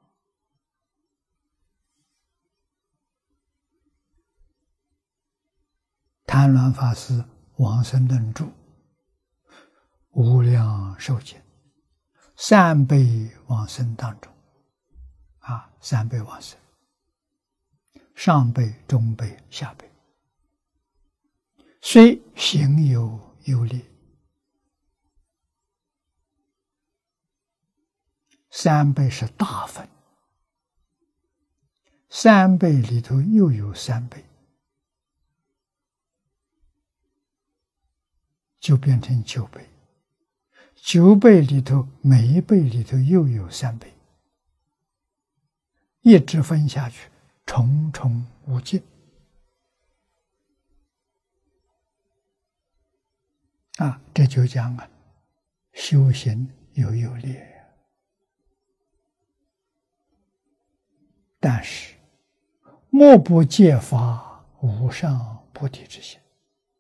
[SPEAKER 1] 谭鸾法师往生论著无量寿经三辈往生当中，三辈往生，上辈、中辈、下辈，虽行有优劣，三辈是大分，三辈里头又有三辈，就变成九辈。九辈里头，每一辈里头又有三辈，一直分下去，重重无尽。这就讲修行有优劣，但是莫不借发无上菩提之心，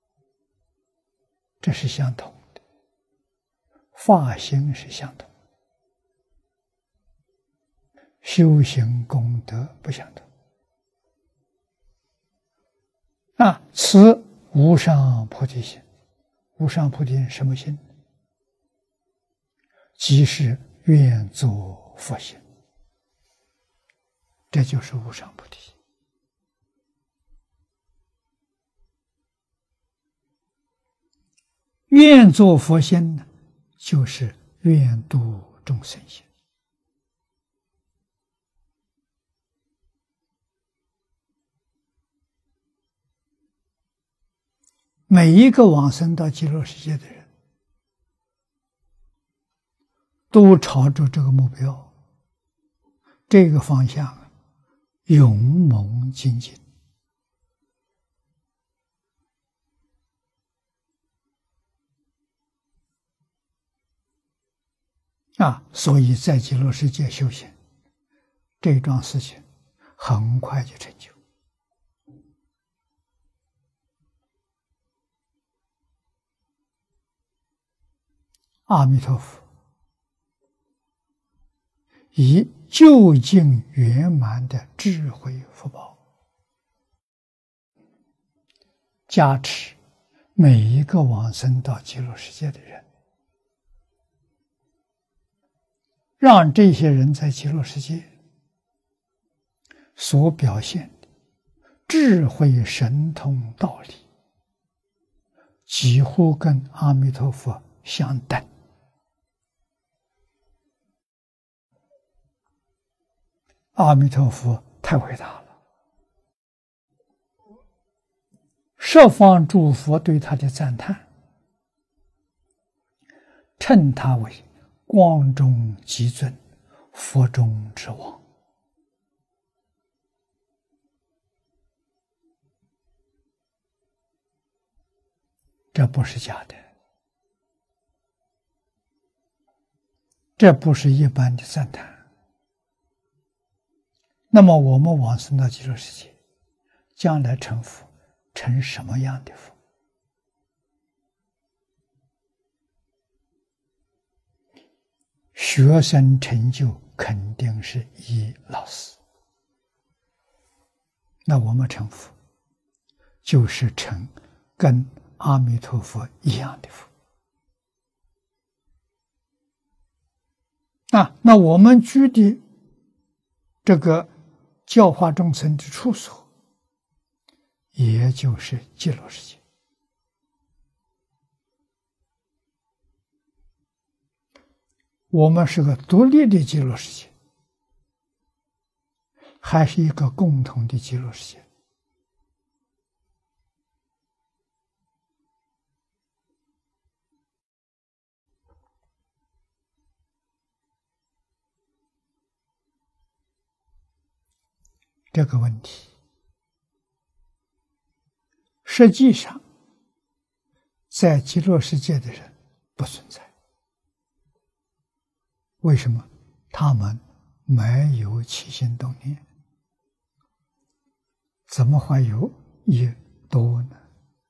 [SPEAKER 1] 这是相同的，发心是相同，修行功德不相同。此无上菩提心，无上菩提心什么心？即是愿作佛心，这就是无上菩提心。愿作佛心呢，就是愿度众生心。每一个往生到极乐世界的人，都朝着这个目标、这个方向勇猛精进。所以在极乐世界修行，这桩事情很快就成就。阿弥陀佛以究竟圆满的智慧福报，加持每一个往生到极乐世界的人，让这些人在极乐世界所表现的智慧神通道理，几乎跟阿弥陀佛相等。阿弥陀佛太伟大了，十方诸佛对他的赞叹，称他为光中极尊，佛中之王。这不是假的，这不是一般的赞叹。那么我们往生到极乐世界，将来成佛，成什么样的佛？学生成就肯定是依老师，那我们成佛，就是成跟阿弥陀佛一样的佛。那我们居的这个教化众生的处所，也就是极乐世界。我们是个独立的极乐世界，还是一个共同的极乐世界？ 这个问题，实际上在极乐世界的人不存在。为什么？他们没有起心动念，怎么会有业多呢？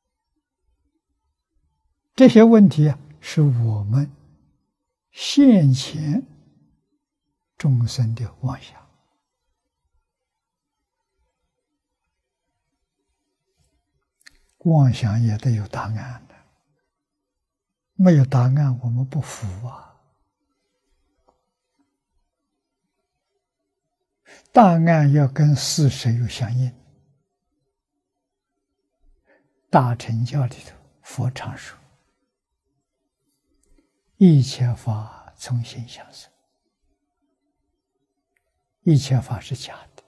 [SPEAKER 1] 这些问题是我们现前众生的妄想。妄想也得有答案的，没有答案我们不服啊。答案要跟事实有相应。大乘教里头，佛常说：“一切法从心想生。”一切法是假的，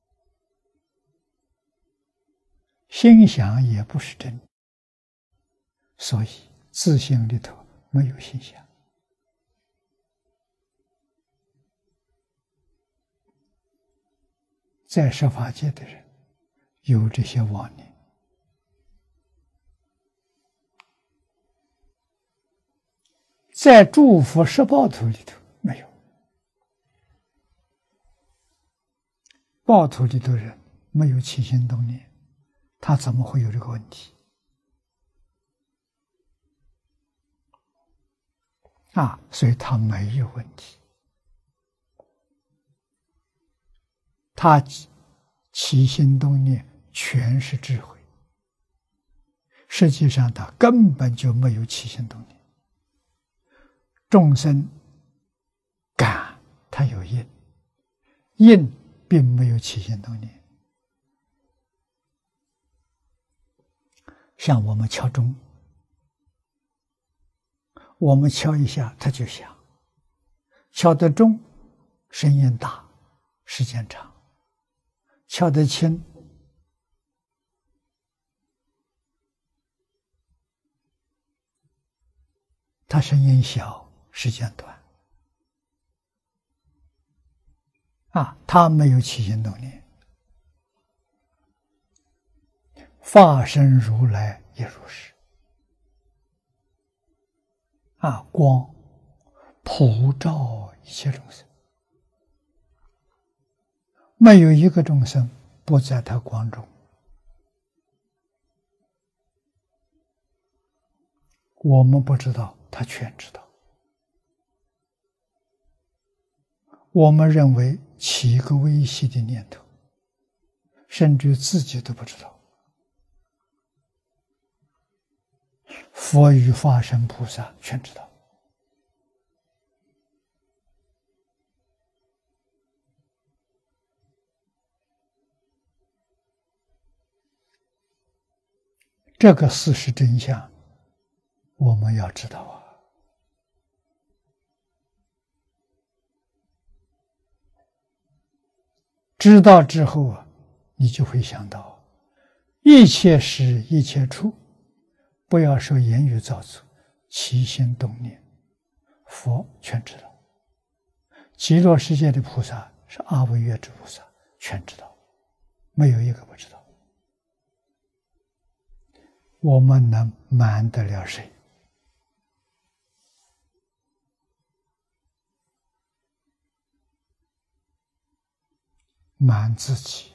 [SPEAKER 1] 心想也不是真的，所以自性里头没有心想。在十法界的人有这些妄念，在诸佛十报土里头没有。报土里头人没有起心动念，他怎么会有这个问题？所以他没有问题。他起心动念全是智慧，实际上他根本就没有起心动念。众生感他有因，因并没有起心动念。像我们敲钟，我们敲一下它就响，敲得重，声音大，时间长；敲得轻，它声音小，时间短。它没有起心动念。法身如来也如是。光普照一切众生，没有一个众生不在他光中。我们不知道，他全知道。我们认为起一个微细的念头，甚至自己都不知道。佛与法身菩萨全知道。这个事实真相，我们要知道啊。知道之后你就会想到，一切时一切处，不要说言语造作，起心动念，佛全知道。极乐世界的菩萨是阿惟越之菩萨，全知道，没有一个不知道。我们能瞒得了谁？瞒自己，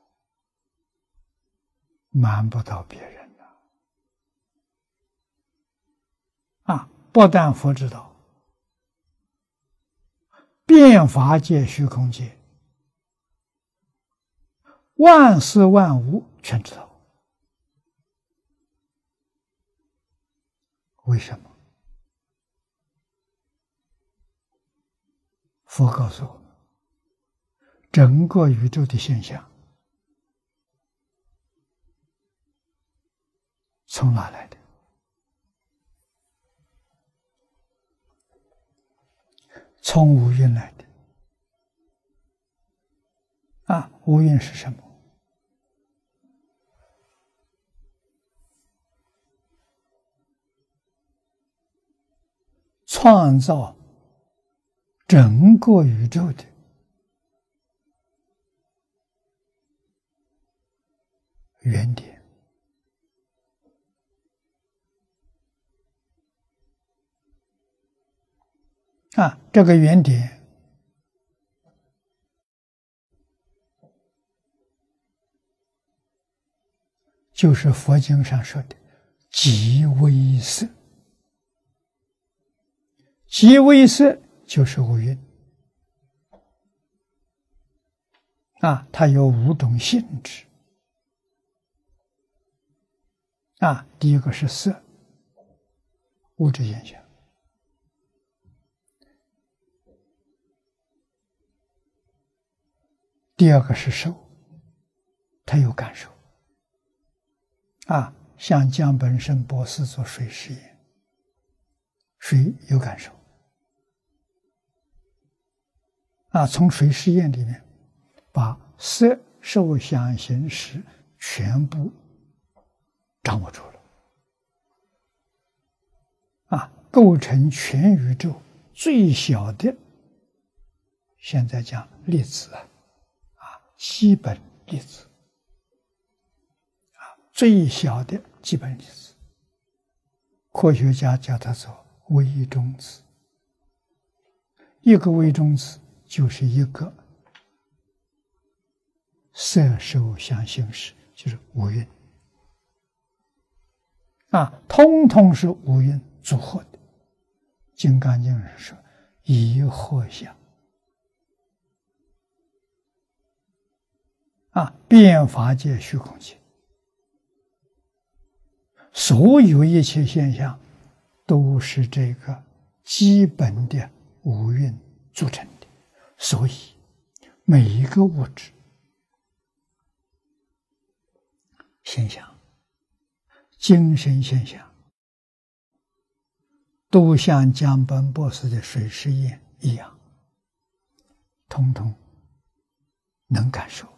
[SPEAKER 1] 瞒不到别人不但佛知道，遍法界、虚空界，万事万物全知道。为什么？佛告诉我们，整个宇宙的现象从哪来的？从无蕴来的。无蕴是什么？创造整个宇宙的原点。这个原点就是佛经上说的极微色。极微色就是五蕴它有五种性质第一个是色，物质现象；第二个是受，它有感受像江本胜博士做水实验，水有感受从水实验里面把色受想行识全部掌握住了构成全宇宙最小的，现在讲粒子基本粒子最小的基本粒子，科学家叫它做微中子。一个微中子就是一个色受想行识，就是五蕴通通是五蕴组合的。金刚经上说一合相变法界虚空界，所有一切现象都是这个基本的五蕴组成的，所以每一个物质现象、精神现象，都像江本博士的水实验一样，通通能感受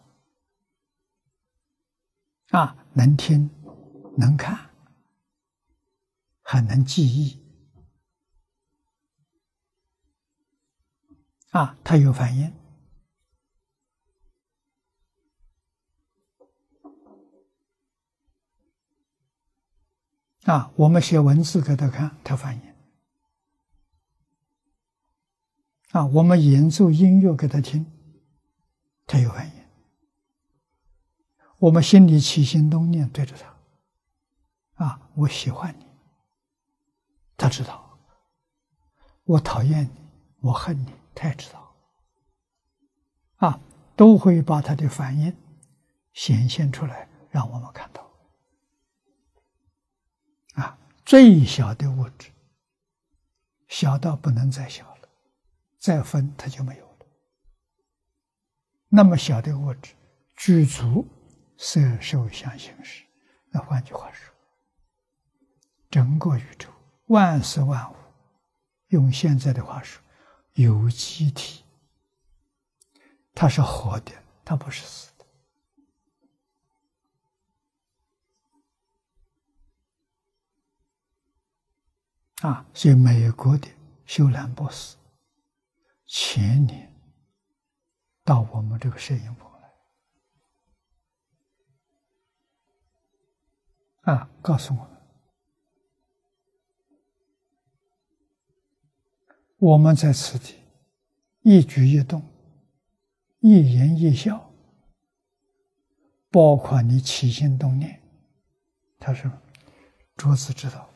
[SPEAKER 1] 能听、能看，还能记忆它有反应我们写文字给他看，他反应我们演奏音乐给他听，他有反应。我们心里起心动念对着他我喜欢你，他知道；我讨厌你，我恨你，他也知道都会把他的反应显现出来让我们看到最小的物质小到不能再小了，再分它就没有了。那么小的物质具足色受想行识，那换句话说，整个宇宙万事万物，用现在的话说，有机体，它是活的，它不是死的所以美国的休兰博士前年到我们这个摄影棚来告诉我们，我们在此地一举一动、一言一笑，包括你起心动念，他说桌子知道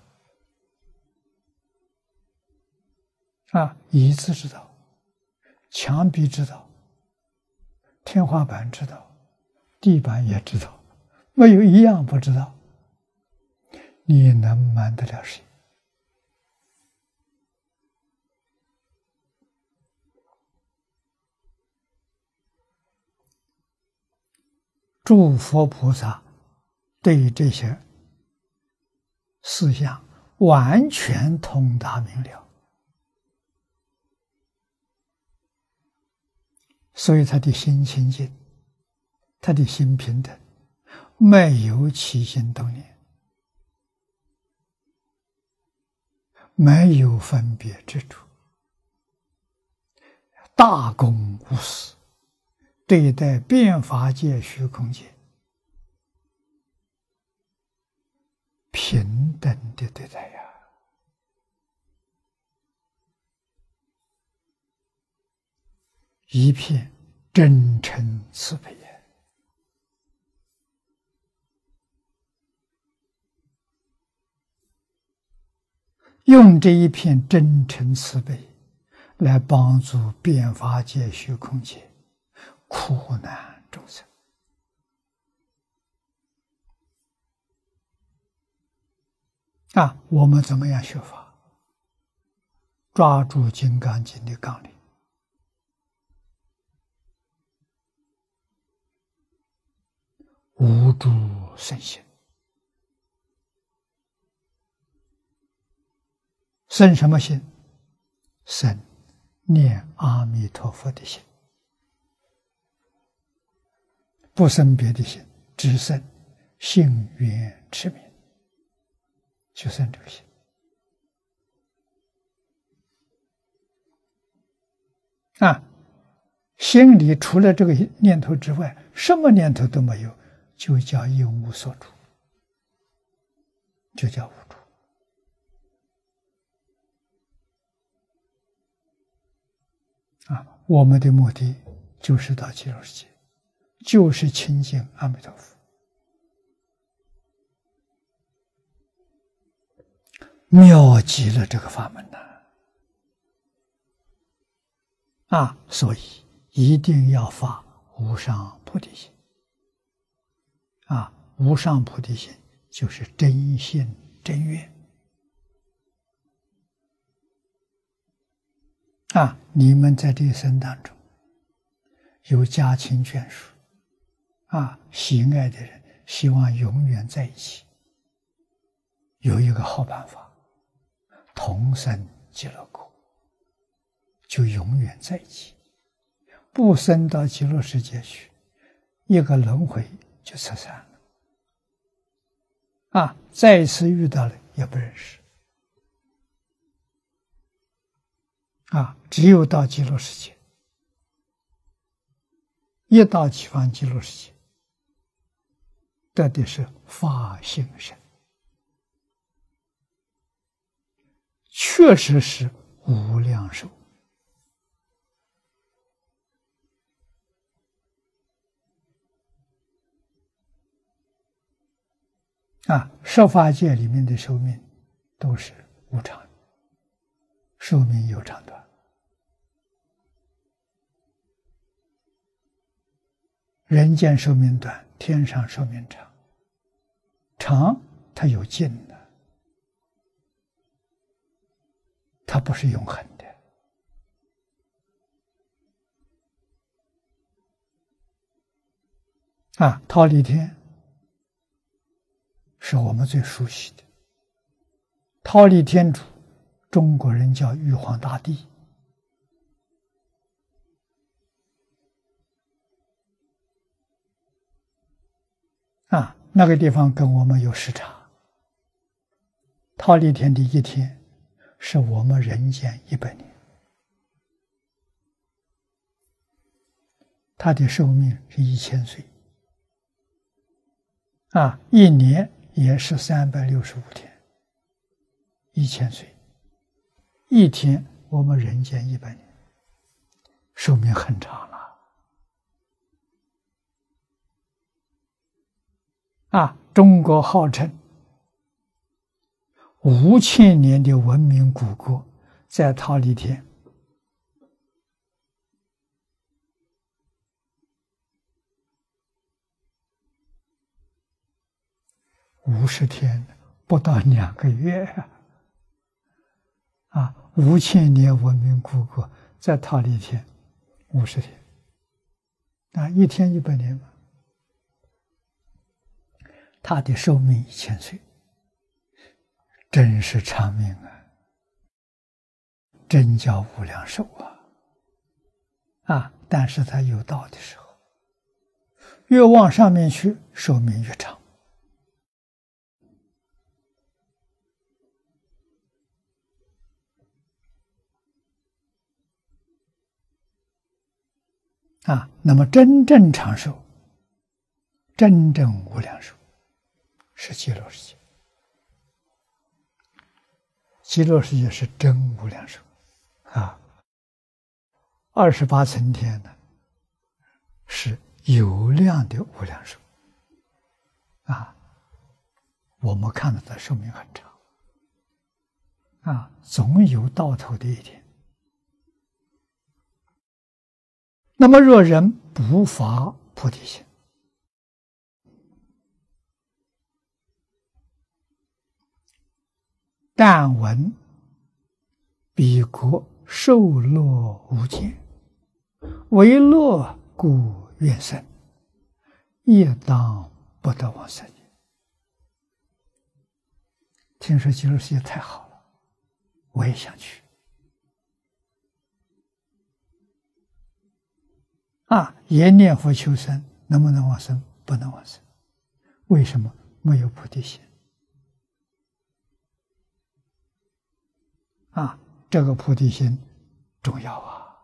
[SPEAKER 1] 椅子知道，墙壁知道，天花板知道，地板也知道，没有一样不知道。你能瞒得了谁？诸佛菩萨对于这些事项完全通达明了，所以他的心清净，他的心平等，没有起心动念，没有分别之处，大公无私，对待变法界虚空界平等的对待呀。一片真诚慈悲呀。用这一片真诚慈悲来帮助变法界虚空界苦难众生。我们怎么样学法？抓住《金刚经》的纲领，无住生心。生什么心？生念阿弥陀佛的心，不生别的心，只生信愿持名，就生这个心。心里除了这个念头之外，什么念头都没有，就叫一无所住，就叫无住。我们的目的就是到极乐世界，就是亲近阿弥陀佛，妙极了这个法门呐！所以一定要发无上菩提心。无上菩提心就是真心真愿。你们在这一生当中有家亲眷属，喜爱的人，希望永远在一起，有一个好办法，同生极乐国，就永远在一起，不生到极乐世界去，一个轮回就撤散了。再一次遇到了也不认识。只有到极乐世界，一到西方极乐世界，得的是法性身，确实是无量寿。十法界里面的寿命都是无常，寿命有长短。人间寿命短，天上寿命长。长它有尽的，它不是永恒的。忉利天是我们最熟悉的。忉利天主，中国人叫玉皇大帝。那个地方跟我们有时差。忉利天的一天是我们人间100年，他的寿命是1000岁。一年也是365天，1000岁。一天我们人间100年，寿命很长了。中国号称5000年的文明古国，在忉利天50天，不到2个月5000年文明古国在忉利天50天，一天100年嘛。他的寿命1000岁，真是长命真叫无量寿但是他有道的时候，越往上面去，寿命越长。那么真正长寿，真正无量寿，是极乐世界。 极乐世界是真无量寿啊，28层天呢是有量的无量寿啊。我们看到的寿命很长啊，总有到头的一天。那么若人不发菩提心，但闻彼国受乐无间，为乐故愿生，亦当不得往生。听说极乐世界太好了，我也想去啊！也念佛求生，能不能往生？不能往生。为什么？没有菩提心啊！这个菩提心重要啊！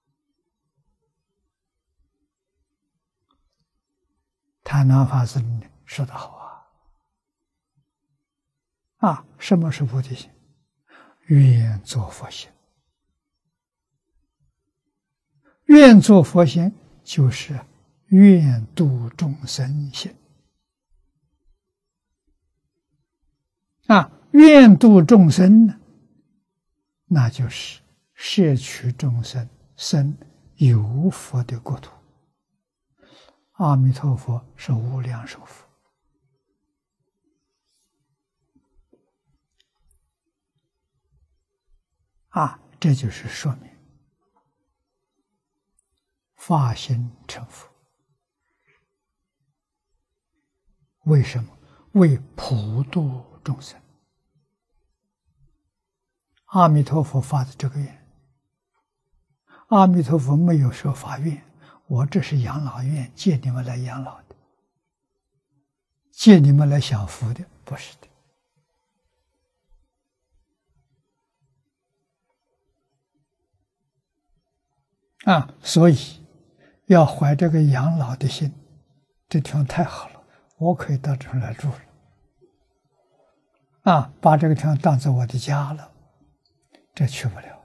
[SPEAKER 1] 台南法师说得好啊！什么是菩提心？愿做佛心。愿做佛心就是愿度众生心啊！愿度众生呢，那就是摄取众生生有佛的国土。阿弥陀佛是无量寿佛啊！这就是说明发心成佛。为什么？为普度众生。阿弥陀佛发的这个愿，阿弥陀佛没有说发愿，我这是养老院，借你们来养老的，借你们来享福的，不是的。啊，所以要怀这个养老的心，这地方太好了，我可以到这儿来住了。啊，把这个地方当做我的家了，这去不了。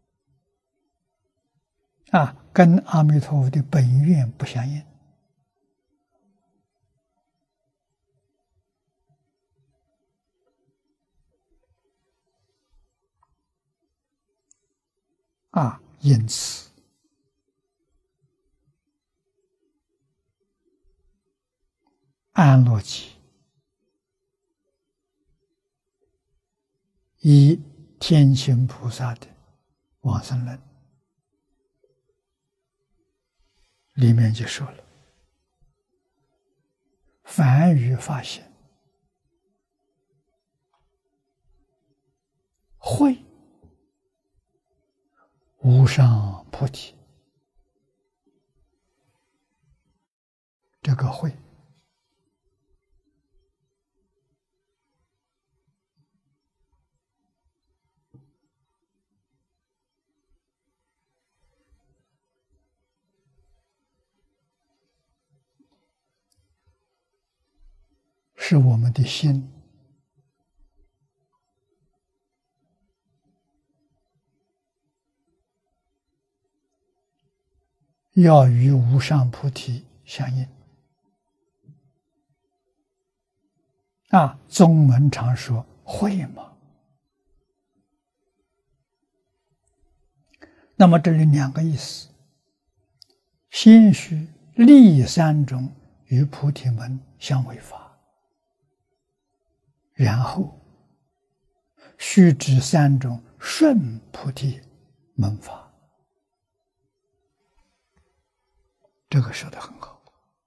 [SPEAKER 1] 啊，跟阿弥陀佛的本愿不相应。啊，因此安乐集以天亲菩萨的往生论里面就说了：凡于发心，慧无上菩提。这个慧是我们的心要与无上菩提相应。啊，宗门常说慧嘛。那么这里两个意思：先须立三种与菩提门相违法，然后须知三种顺菩提门法。这个说得很好。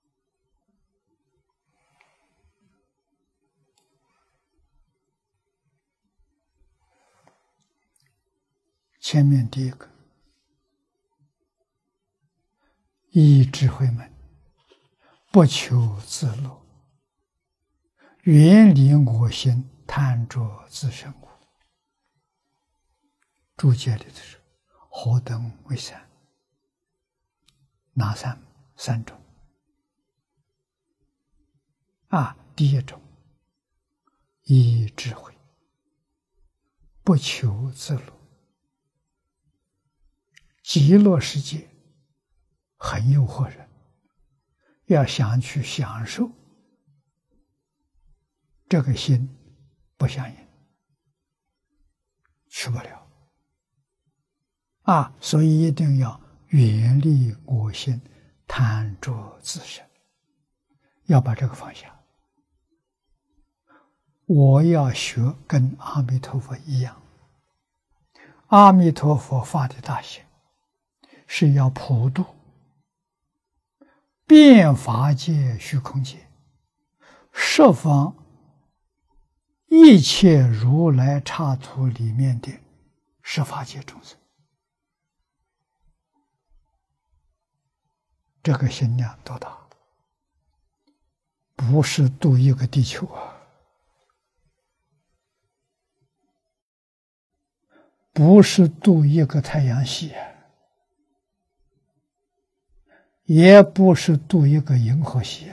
[SPEAKER 1] 前面第一个依智慧门，不求自乐，远离我心，贪着自身故。注解里头说：何等为三？哪三种？啊，第一种依智慧， 不求自乐。极乐世界很诱惑人，要想去享受，这个心不相应，去不了。所以一定要远离我心，贪着自身，要把这个放下。我要学跟阿弥陀佛一样，阿弥陀佛发的大心是要普度遍法界虚空界，十方一切如来刹土里面的十法界众生，这个心量多大？不是度一个地球不是度一个太阳系也不是度一个银河系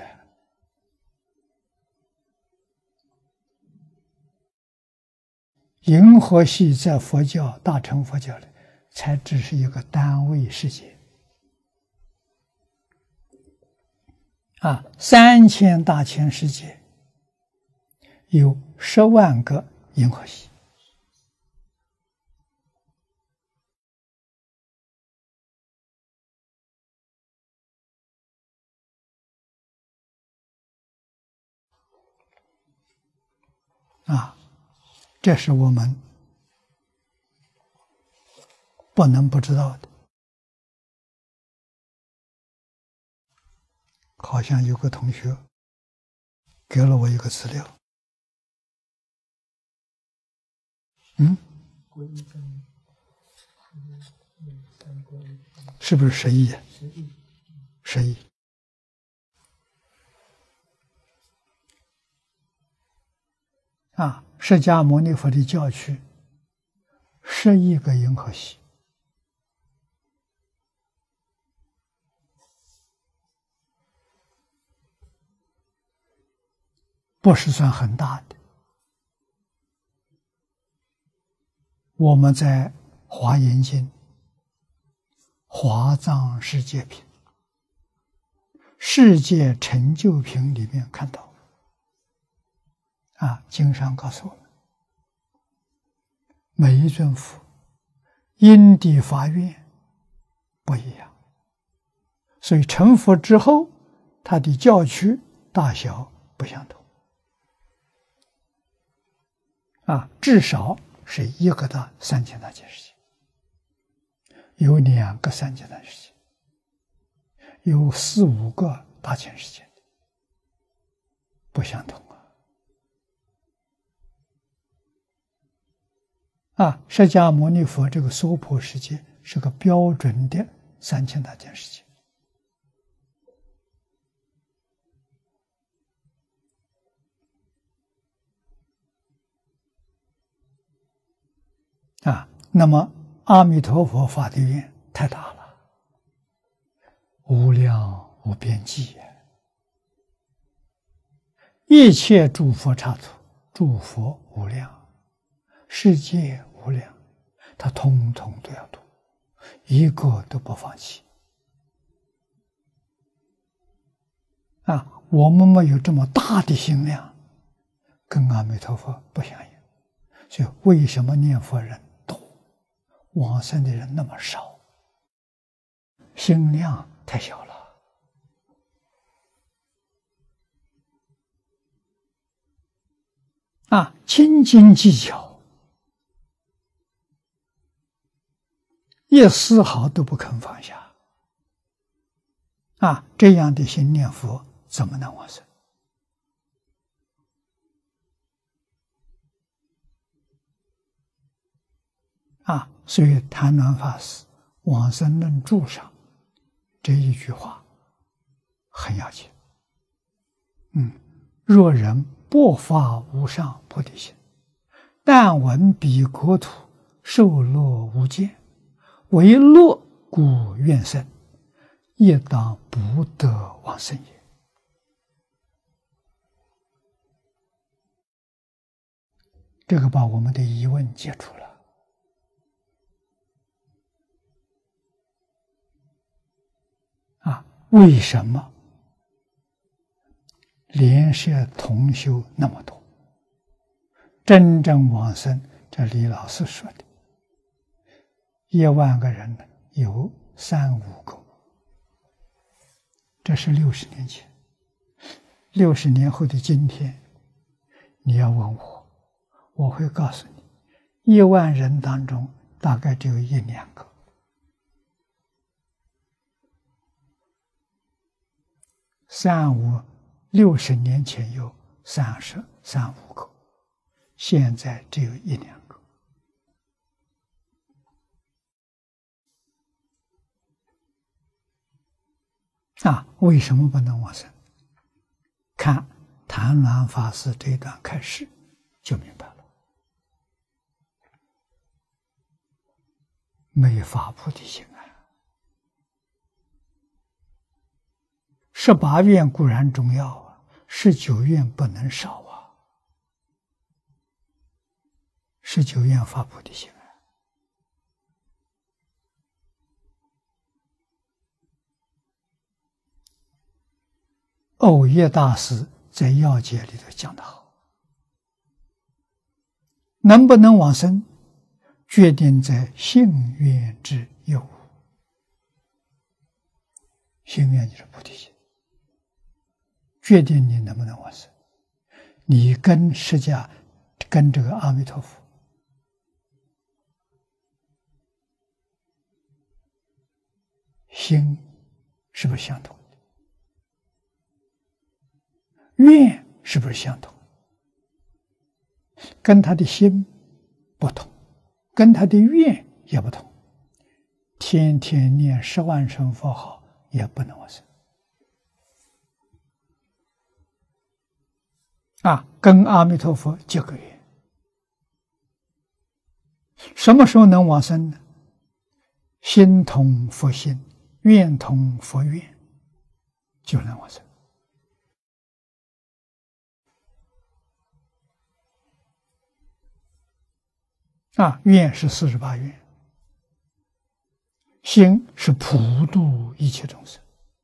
[SPEAKER 1] 银河系在佛教大乘佛教里才只是一个单位世界3000大千世界有10万个银河系这是我们不能不知道的。好像有个同学给了我一个资料，是不是10亿？10亿。释迦牟尼佛的教区10亿个银河系，不是算很大的。我们在《华严经》华藏世界品、世界成就品里面看到经上告诉我们，每一尊佛因地发愿不一样，所以成佛之后他的教区大小不相同至少是一个大3000大千世界，有2个3000大千世界，有4、5个大千世界，不相同释迦牟尼佛这个娑婆世界是个标准的3000大千世界那么阿弥陀佛发的愿太大了，无量无边际一切诸佛刹土，诸佛无量，世界无量，他统统都要度，一个都不放弃我们没有这么大的心量，跟阿弥陀佛不相应。所以为什么念佛人多，往生的人那么少？心量太小了斤斤计较，一丝毫都不肯放下这样的心念佛怎么能往生所以谭鸾法师往生论注上这一句话很要紧若人不发无上菩提心，但闻彼国土受乐无间，为乐故愿生，亦当不得往生也。 这个把我们的疑问解除了。为什么莲社同修那么多？真正往生，这李老师说的，1万个人有3、5个，这是60年前。60年后的今天，你要问我，我会告诉你，1万人当中大概只有1、2个。60年前有3、5个，现在只有1、2个。为什么不能往生？看谭鸾法师这一段开始就明白了。没发菩提心18愿固然重要19愿不能少19愿发菩提心藕益大师在要解里头讲得好，能不能往生，决定在信愿之有无。信愿就是菩提心，决定你能不能往生。你跟释迦，跟这个阿弥陀佛，心是不是相同？愿是不是相同？跟他的心不同，跟他的愿也不同。天天念10万声佛号也不能往生跟阿弥陀佛结个缘。什么时候能往生呢？心同佛心，愿同佛愿，就能往生。愿是48愿，心是普度一切众生。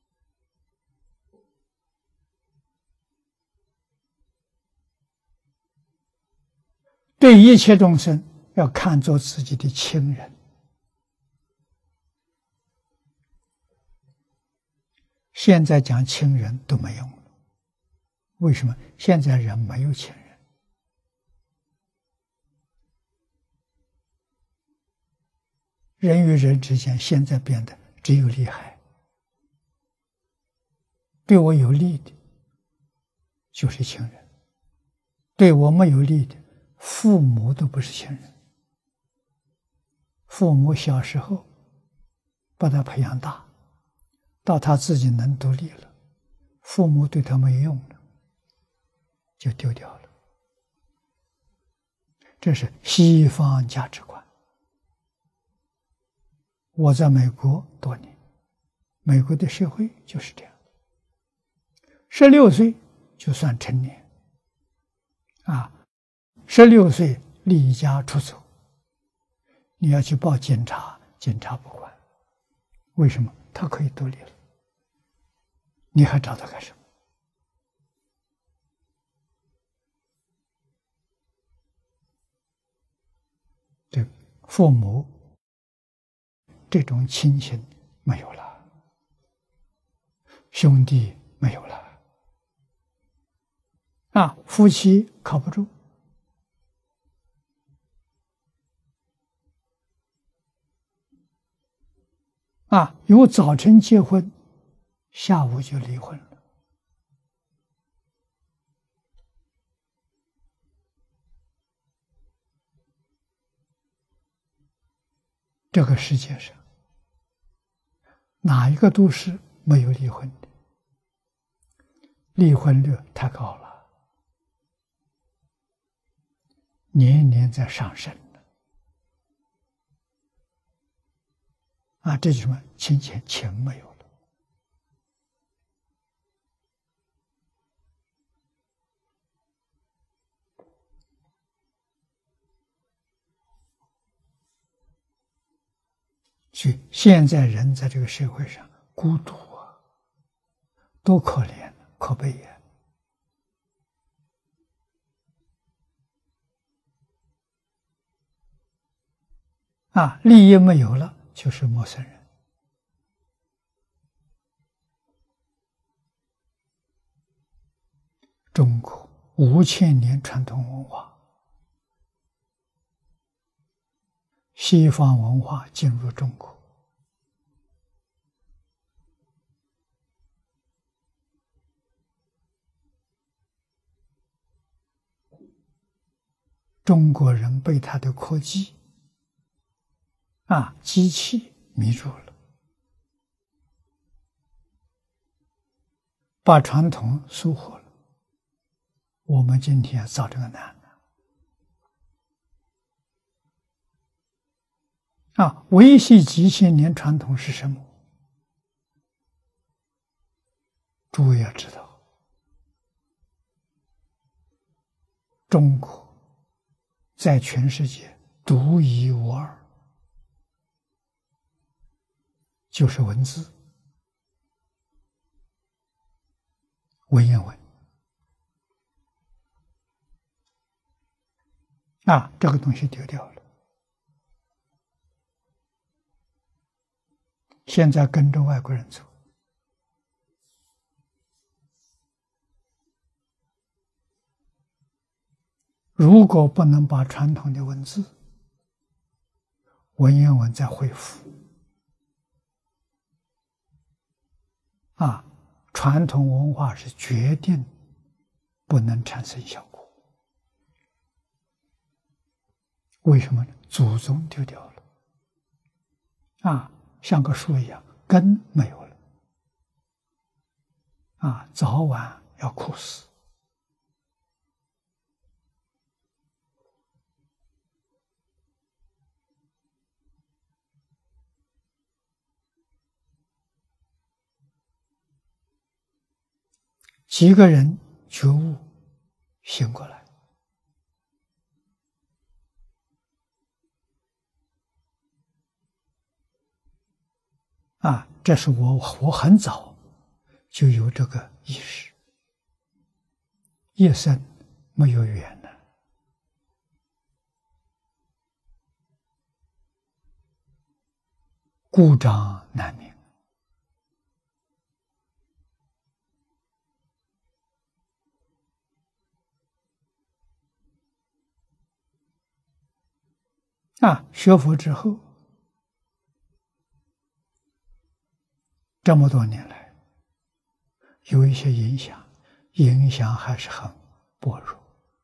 [SPEAKER 1] 对一切众生要看作自己的亲人。现在讲亲人都没用了，为什么？现在人没有亲人。人与人之间现在变得只有利害，对我有利的就是亲人，对我没有利的父母都不是亲人。父母小时候把他培养大，到他自己能独立了，父母对他没用了，就丢掉了。这是西方价值观。我在美国多年，美国的社会就是这样，16岁就算成年，16岁离家出走，你要去报警察，警察不管。为什么？他可以独立了，你还找他干什么？对，父母这种亲情没有了，兄弟没有了，夫妻靠不住，有早晨结婚，下午就离婚了。这个世界上哪一个都市没有离婚的？离婚率太高了，年年在上升这就是什么？亲情没有了。 所以现在人在这个社会上孤独啊，多可怜，可悲呀！利益没有了，就是陌生人。中国5000年传统文化，西方文化进入中国，中国人被他的科技机器迷住了，把传统疏忽了。我们今天遭这个难维系几千年传统是什么？诸位要知道，中国在全世界独一无二，就是文字，文言文这个东西丢掉了，现在跟着外国人走。如果不能把传统的文字、文言文再恢复，传统文化是决定不能产生效果。为什么呢？祖宗丢掉了，像个树一样，根没有了，早晚要枯死。几个人觉悟醒过来，这是我很早就有这个意识，一生没有缘了，故障难免。学佛之后，这么多年来，有一些影响还是很薄弱。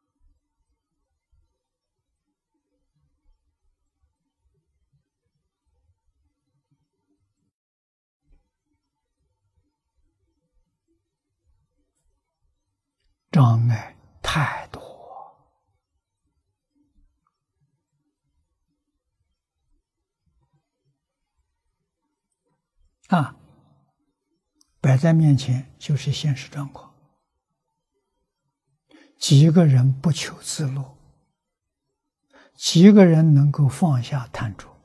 [SPEAKER 1] 障碍太多。摆在面前就是现实状况。几个人不求自乐，几个人能够放下贪着？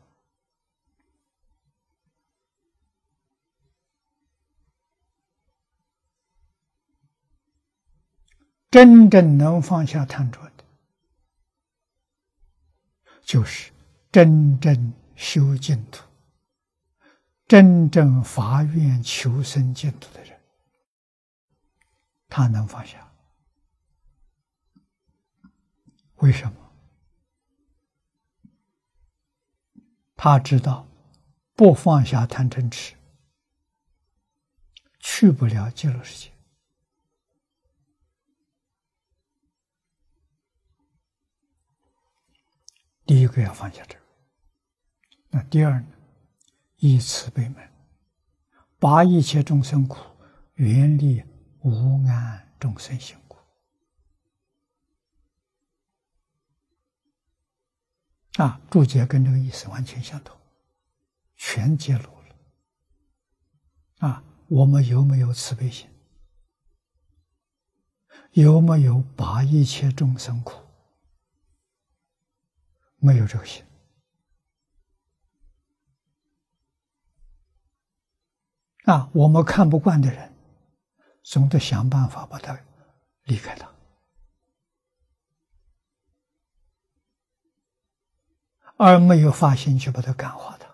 [SPEAKER 1] 真正能放下贪着的，就是真正修净土、真正发愿求生净土的人，他能放下。为什么？他知道不放下贪嗔痴，去不了极乐世界。第一个要放下这个。那第二呢？以慈悲门，拔一切众生苦，远离无安众生行苦。注解跟这个意思完全相同，全揭露了。我们有没有慈悲心？有没有拔一切众生苦？没有这个心。 我们看不惯的人，总得想办法把他离开他，而没有发心去把他感化他，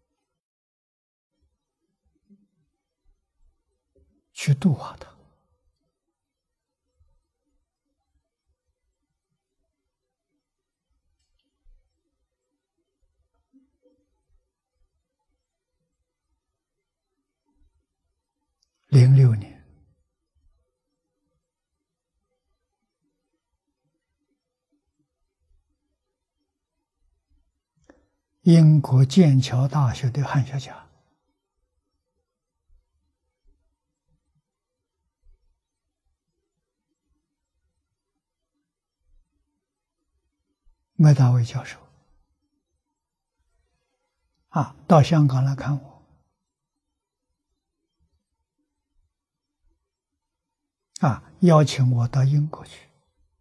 [SPEAKER 1] 去度化他。06年，英国剑桥大学的汉学家麦大卫教授到香港来看我，邀请我到英国去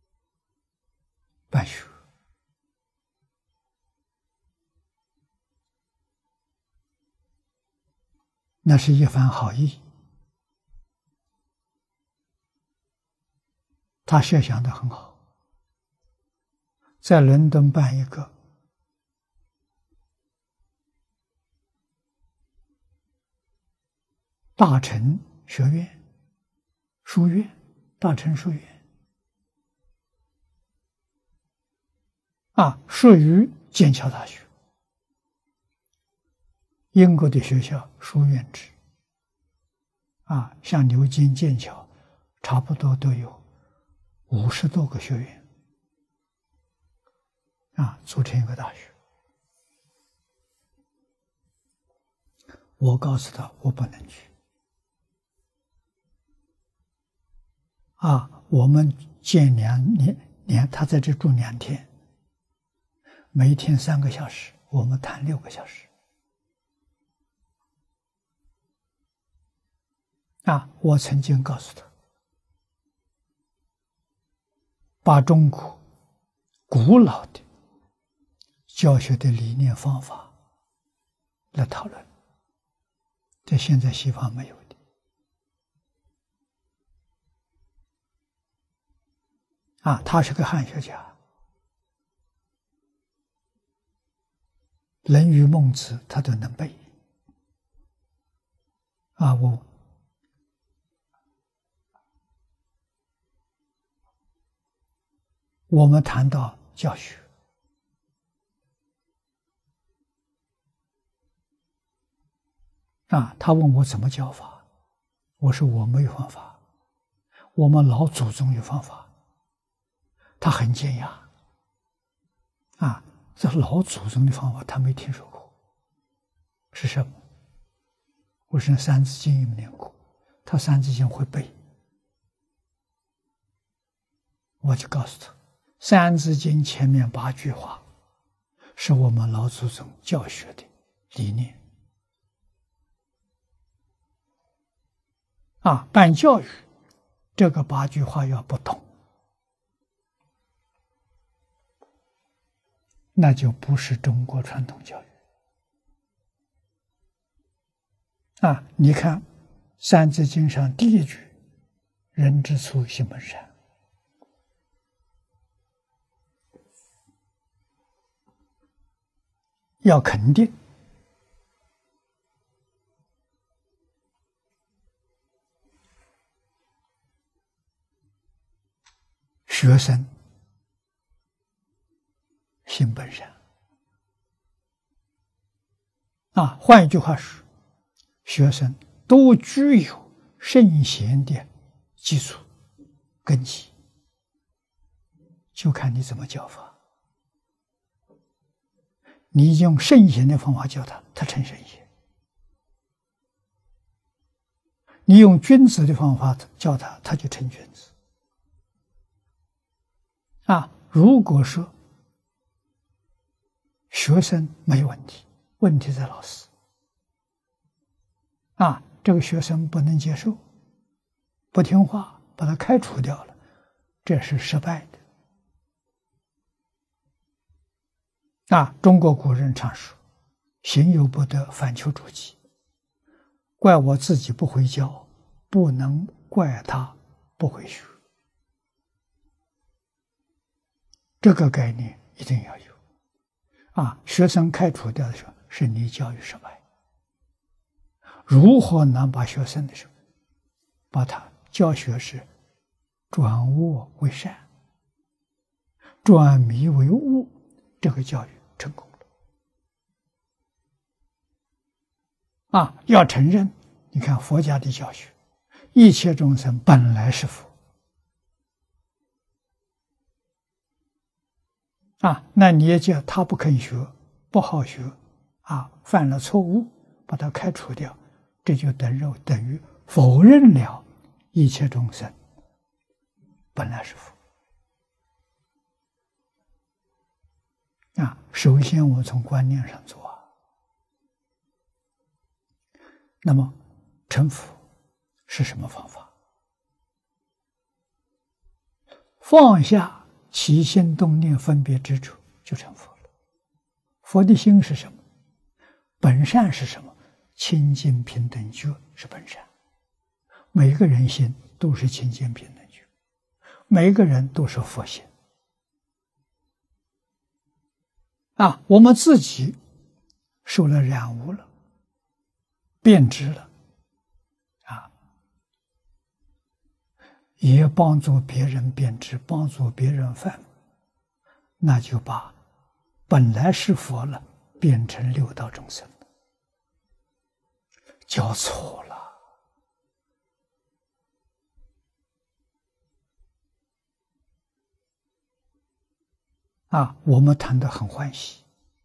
[SPEAKER 1] 办学。那是一番好意，他设想得很好，在伦敦办一个大臣学院、书院、大臣书院属于剑桥大学。英国的学校书院制像牛津、剑桥差不多都有50多个学院组成一个大学。我告诉他我不能去我们见2年，他在这住2天，每天3个小时，我们谈6个小时我曾经告诉他，把中国古老的教学的理念方法来讨论，这现在西方没有的他是个汉学家，论语孟子他都能背我们谈到教学他问我怎么教法，我说我没有方法，我们老祖宗有方法。他很惊讶这老祖宗的方法他没听说过，是什么？我说《三字经》有没有念过？他《三字经》会背，我就告诉他，《三字经》前面8句话是我们老祖宗教学的理念办教育这个8句话要不同，那就不是中国传统教育你看《三字经》上第1句，人之初，性本善，要肯定学生性本善换一句话说，学生都具有圣贤的基础根基，就看你怎么教法。你用圣贤的方法教他，他成圣贤；你用君子的方法教他，他就成君子如果说学生没有问题，问题在老师这个学生不能接受，不听话，把他开除掉了，这是失败的中国古人常说，行有不得，反求诸己怪我自己不会教，不能怪他不会学。这个概念一定要有啊！学生开除掉的时候，是你教育失败。如何能把学生的时候，把他教学是转恶为善，转迷为悟，这个教育成功了。啊，要承认，你看佛家的教学，一切众生本来是佛。啊，那你也叫他不肯学，不好学，啊，犯了错误，把他开除掉，这就等于否认了一切众生本来是佛。啊，首先我从观念上做。那么成佛是什么方法？放下起心动念分别执着，就成佛了。佛的心是什么？本善是什么？清净平等觉是本善。每个人心都是清净平等觉，每个人都是佛心。啊，我们自己受了染污了，变质了，啊，也帮助别人变质，帮助别人犯，那就把本来是佛了变成六道众生了，教错了。啊，我们谈得很欢喜。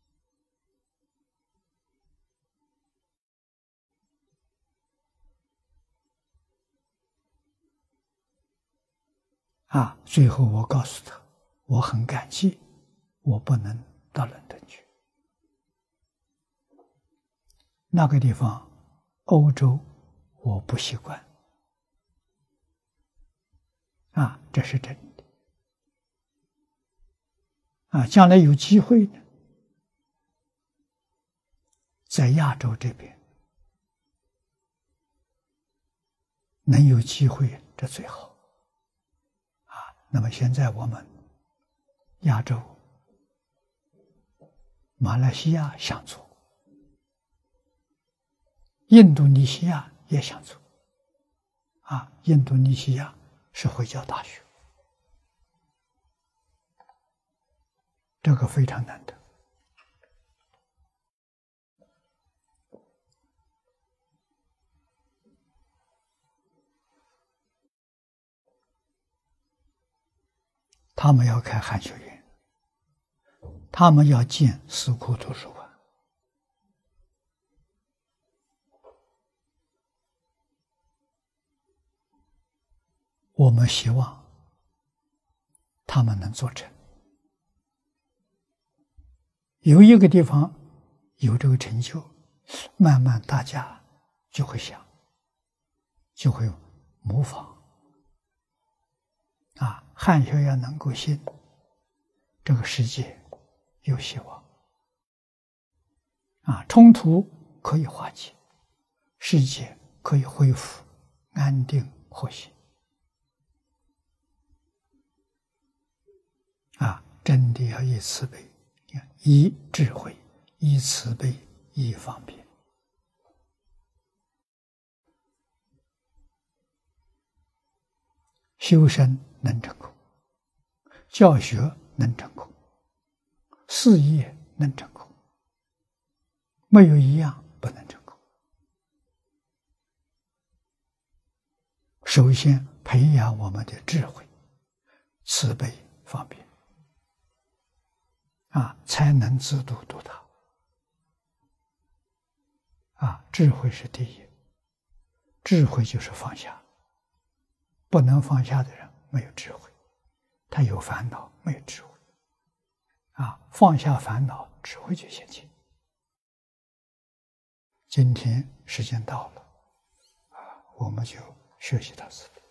[SPEAKER 1] 啊，最后我告诉他，我很感激，我不能到伦敦去。那个地方，欧洲，我不习惯。啊，这是真的。啊，将来有机会呢，在亚洲这边能有机会，这最好。啊，那么现在我们亚洲、马来西亚想做，印度尼西亚也想做。啊，印度尼西亚是回教大学，这个非常难得。他们要开汉学院，他们要建思库图书馆。我们希望他们能做成。有一个地方有这个成就，慢慢大家就会想，就会模仿。啊，汉学要能够兴，这个世界有希望。啊，冲突可以化解，世界可以恢复安定和谐。啊，真的要以慈悲，以智慧，以慈悲，以方便。修身能成功，教学能成功，事业能成功，没有一样不能成功。首先培养我们的智慧、慈悲、方便，啊，才能自度度他。啊，智慧是第一，智慧就是放下。不能放下的人没有智慧，他有烦恼，没有智慧。啊，放下烦恼，智慧就现前。今天时间到了，啊，我们就学习到此。